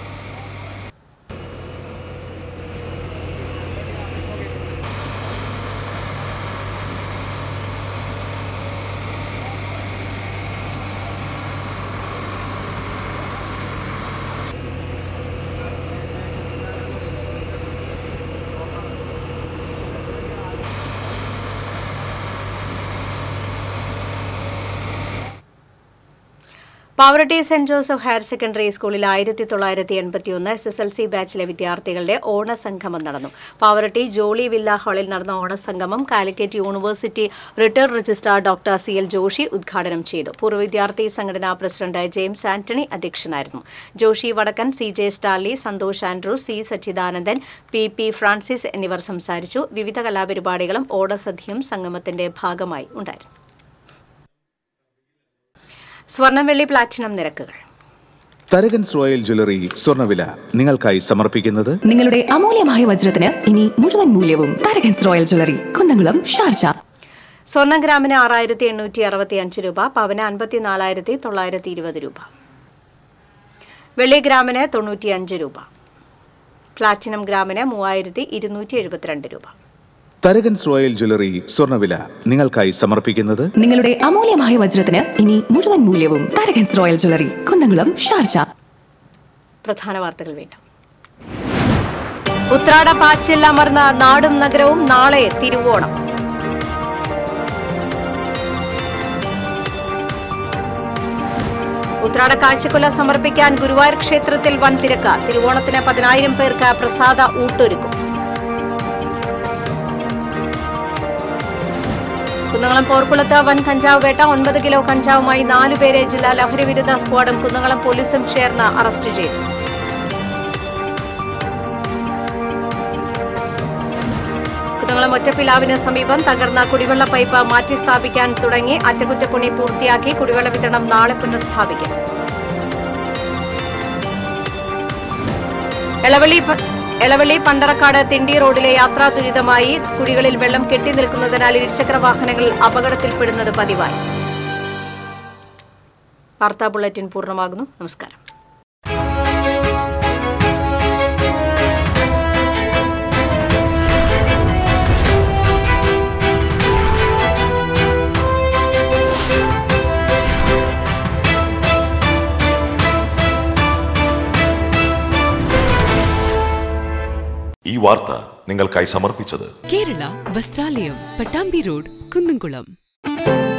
Pavaratty saint Joseph higher secondary സ്കൂളിൽ 1981 SSLC ബാച്ചിലെ വിദ്യാർത്ഥികളുടെ ഓണസംഗമം നടന്നു. പാവറട്ടി ജോളി വില്ല ഹാളിൽ നടന്ന ഓണസംഗമം Calicut university retired registrar doctor CL Joshy ഉദ്ഘാടനം ചെയ്തു. പൂർവ്വ വിദ്യാർത്ഥി സംഘടനാ പ്രസിഡന്റ് ജെയിംസ് ആന്റണി അധ്യക്ഷനായിരുന്നു. Joshy Vadakkan, CJ Starly, Santhosh Andrews, C Sachidanandan, PP Francis എന്നിവർ സംസാരിച്ചു. വിവിധ കലാപരിപാടികളും ഓണസദ്യയും സംഗമത്തിന്റെ ഭാഗമായി ഉണ്ടായിരുന്നു. സ്വർണം, വെള്ളി, പ്ലാറ്റിനം നിരക്കുകൾ. തരകൻസ് റോയൽ ജ്വല്ലറി സ്വർണ്ണവില നിങ്ങൾക്കായി സമർപ്പിക്കുന്നത് നിങ്ങളുടെ അമൂല്യമായ വജ്രത്തിന് ഇനി മുഴുവൻ മൂല്യവും Tharakans royal jewellery, Kunnamkulam, Sharjah. സ്വർണം ഗ്രാമിന് 6865 രൂപ, പവന് 54,920 രൂപ. വെള്ളി ഗ്രാമിന് 95 രൂപ. പ്ലാറ്റിനം ഗ്രാമിന് 3272 രൂപ. തരകൻസ് റോയൽ ജ്വല്ലറി സ്വർണ്ണവില നിങ്ങൾക്കായി സമർപ്പിക്കുന്നത് നിങ്ങളുടെ അമൂല്യമായ വജ്രത്തിന് ഇനി മുഴുവൻ മൂല്യവും Tharakans royal jewellery, Kunnamkulam, Sharjah. പ്രധാന വാർത്തകൾ വീണ്ടും. ഉത്രാട പാച്ചിൽ അമർന്ന നാടും നഗരവും. നാളെ തിരുവോണം. ഉത്രാട കാഴ്ചക്കുല സമർപ്പിക്കാൻ ഗുരുവായൂർ ക്ഷേത്രത്തിൽ വൻ തിരക്ക്. തിരുവോണത്തിന് 10,000 പേർക്ക് പ്രസാദ ഊട്ടൊരുക്കും. കുന്നംകുളം പോർക്കുളത്ത് വൻ കഞ്ചാവ് വേട്ട. 9 കിലോ കഞ്ചാവുമായി 4 പേരെ ജില്ലാ ലഹരി വിരുദ്ധ സ്ക്വാഡും കുന്നംകുളം പോലീസും ചേർന്ന് അറസ്റ്റ് ചെയ്തു. കുന്നംകുളം ഒറ്റപ്പിലാവിന് സമീപം തകർന്ന കുടിവെള്ള പൈപ്പ് മാറ്റി സ്ഥാപിക്കാൻ തുടങ്ങി. അറ്റകുറ്റപ്പണി പൂർത്തിയാക്കി. കുടിവെള്ള വിതരണം നാളെ പുനഃസ്ഥാപിക്കും. എളവള്ളി പണ്ടറക്കാട് തിണ്ടി റോഡിലെ യാത്രാ ദുരിതമായി. കുഴികളിൽ വെള്ളം കെട്ടി നിൽക്കുന്നതിനാൽ ഇരുചക്ര വാഹനങ്ങൾ അപകടത്തിൽപ്പെടുന്നത് പതിവായി. വാർത്താ ബുള്ളറ്റിൻ പൂർണ്ണമാകുന്നു. നമസ്കാരം. ഈ വാർത്ത നിങ്ങൾക്കായി സമർപ്പിച്ചത് കേരള വസ്ത്രാലയം, പട്ടാമ്പി റോഡ്, കുന്നംകുളം.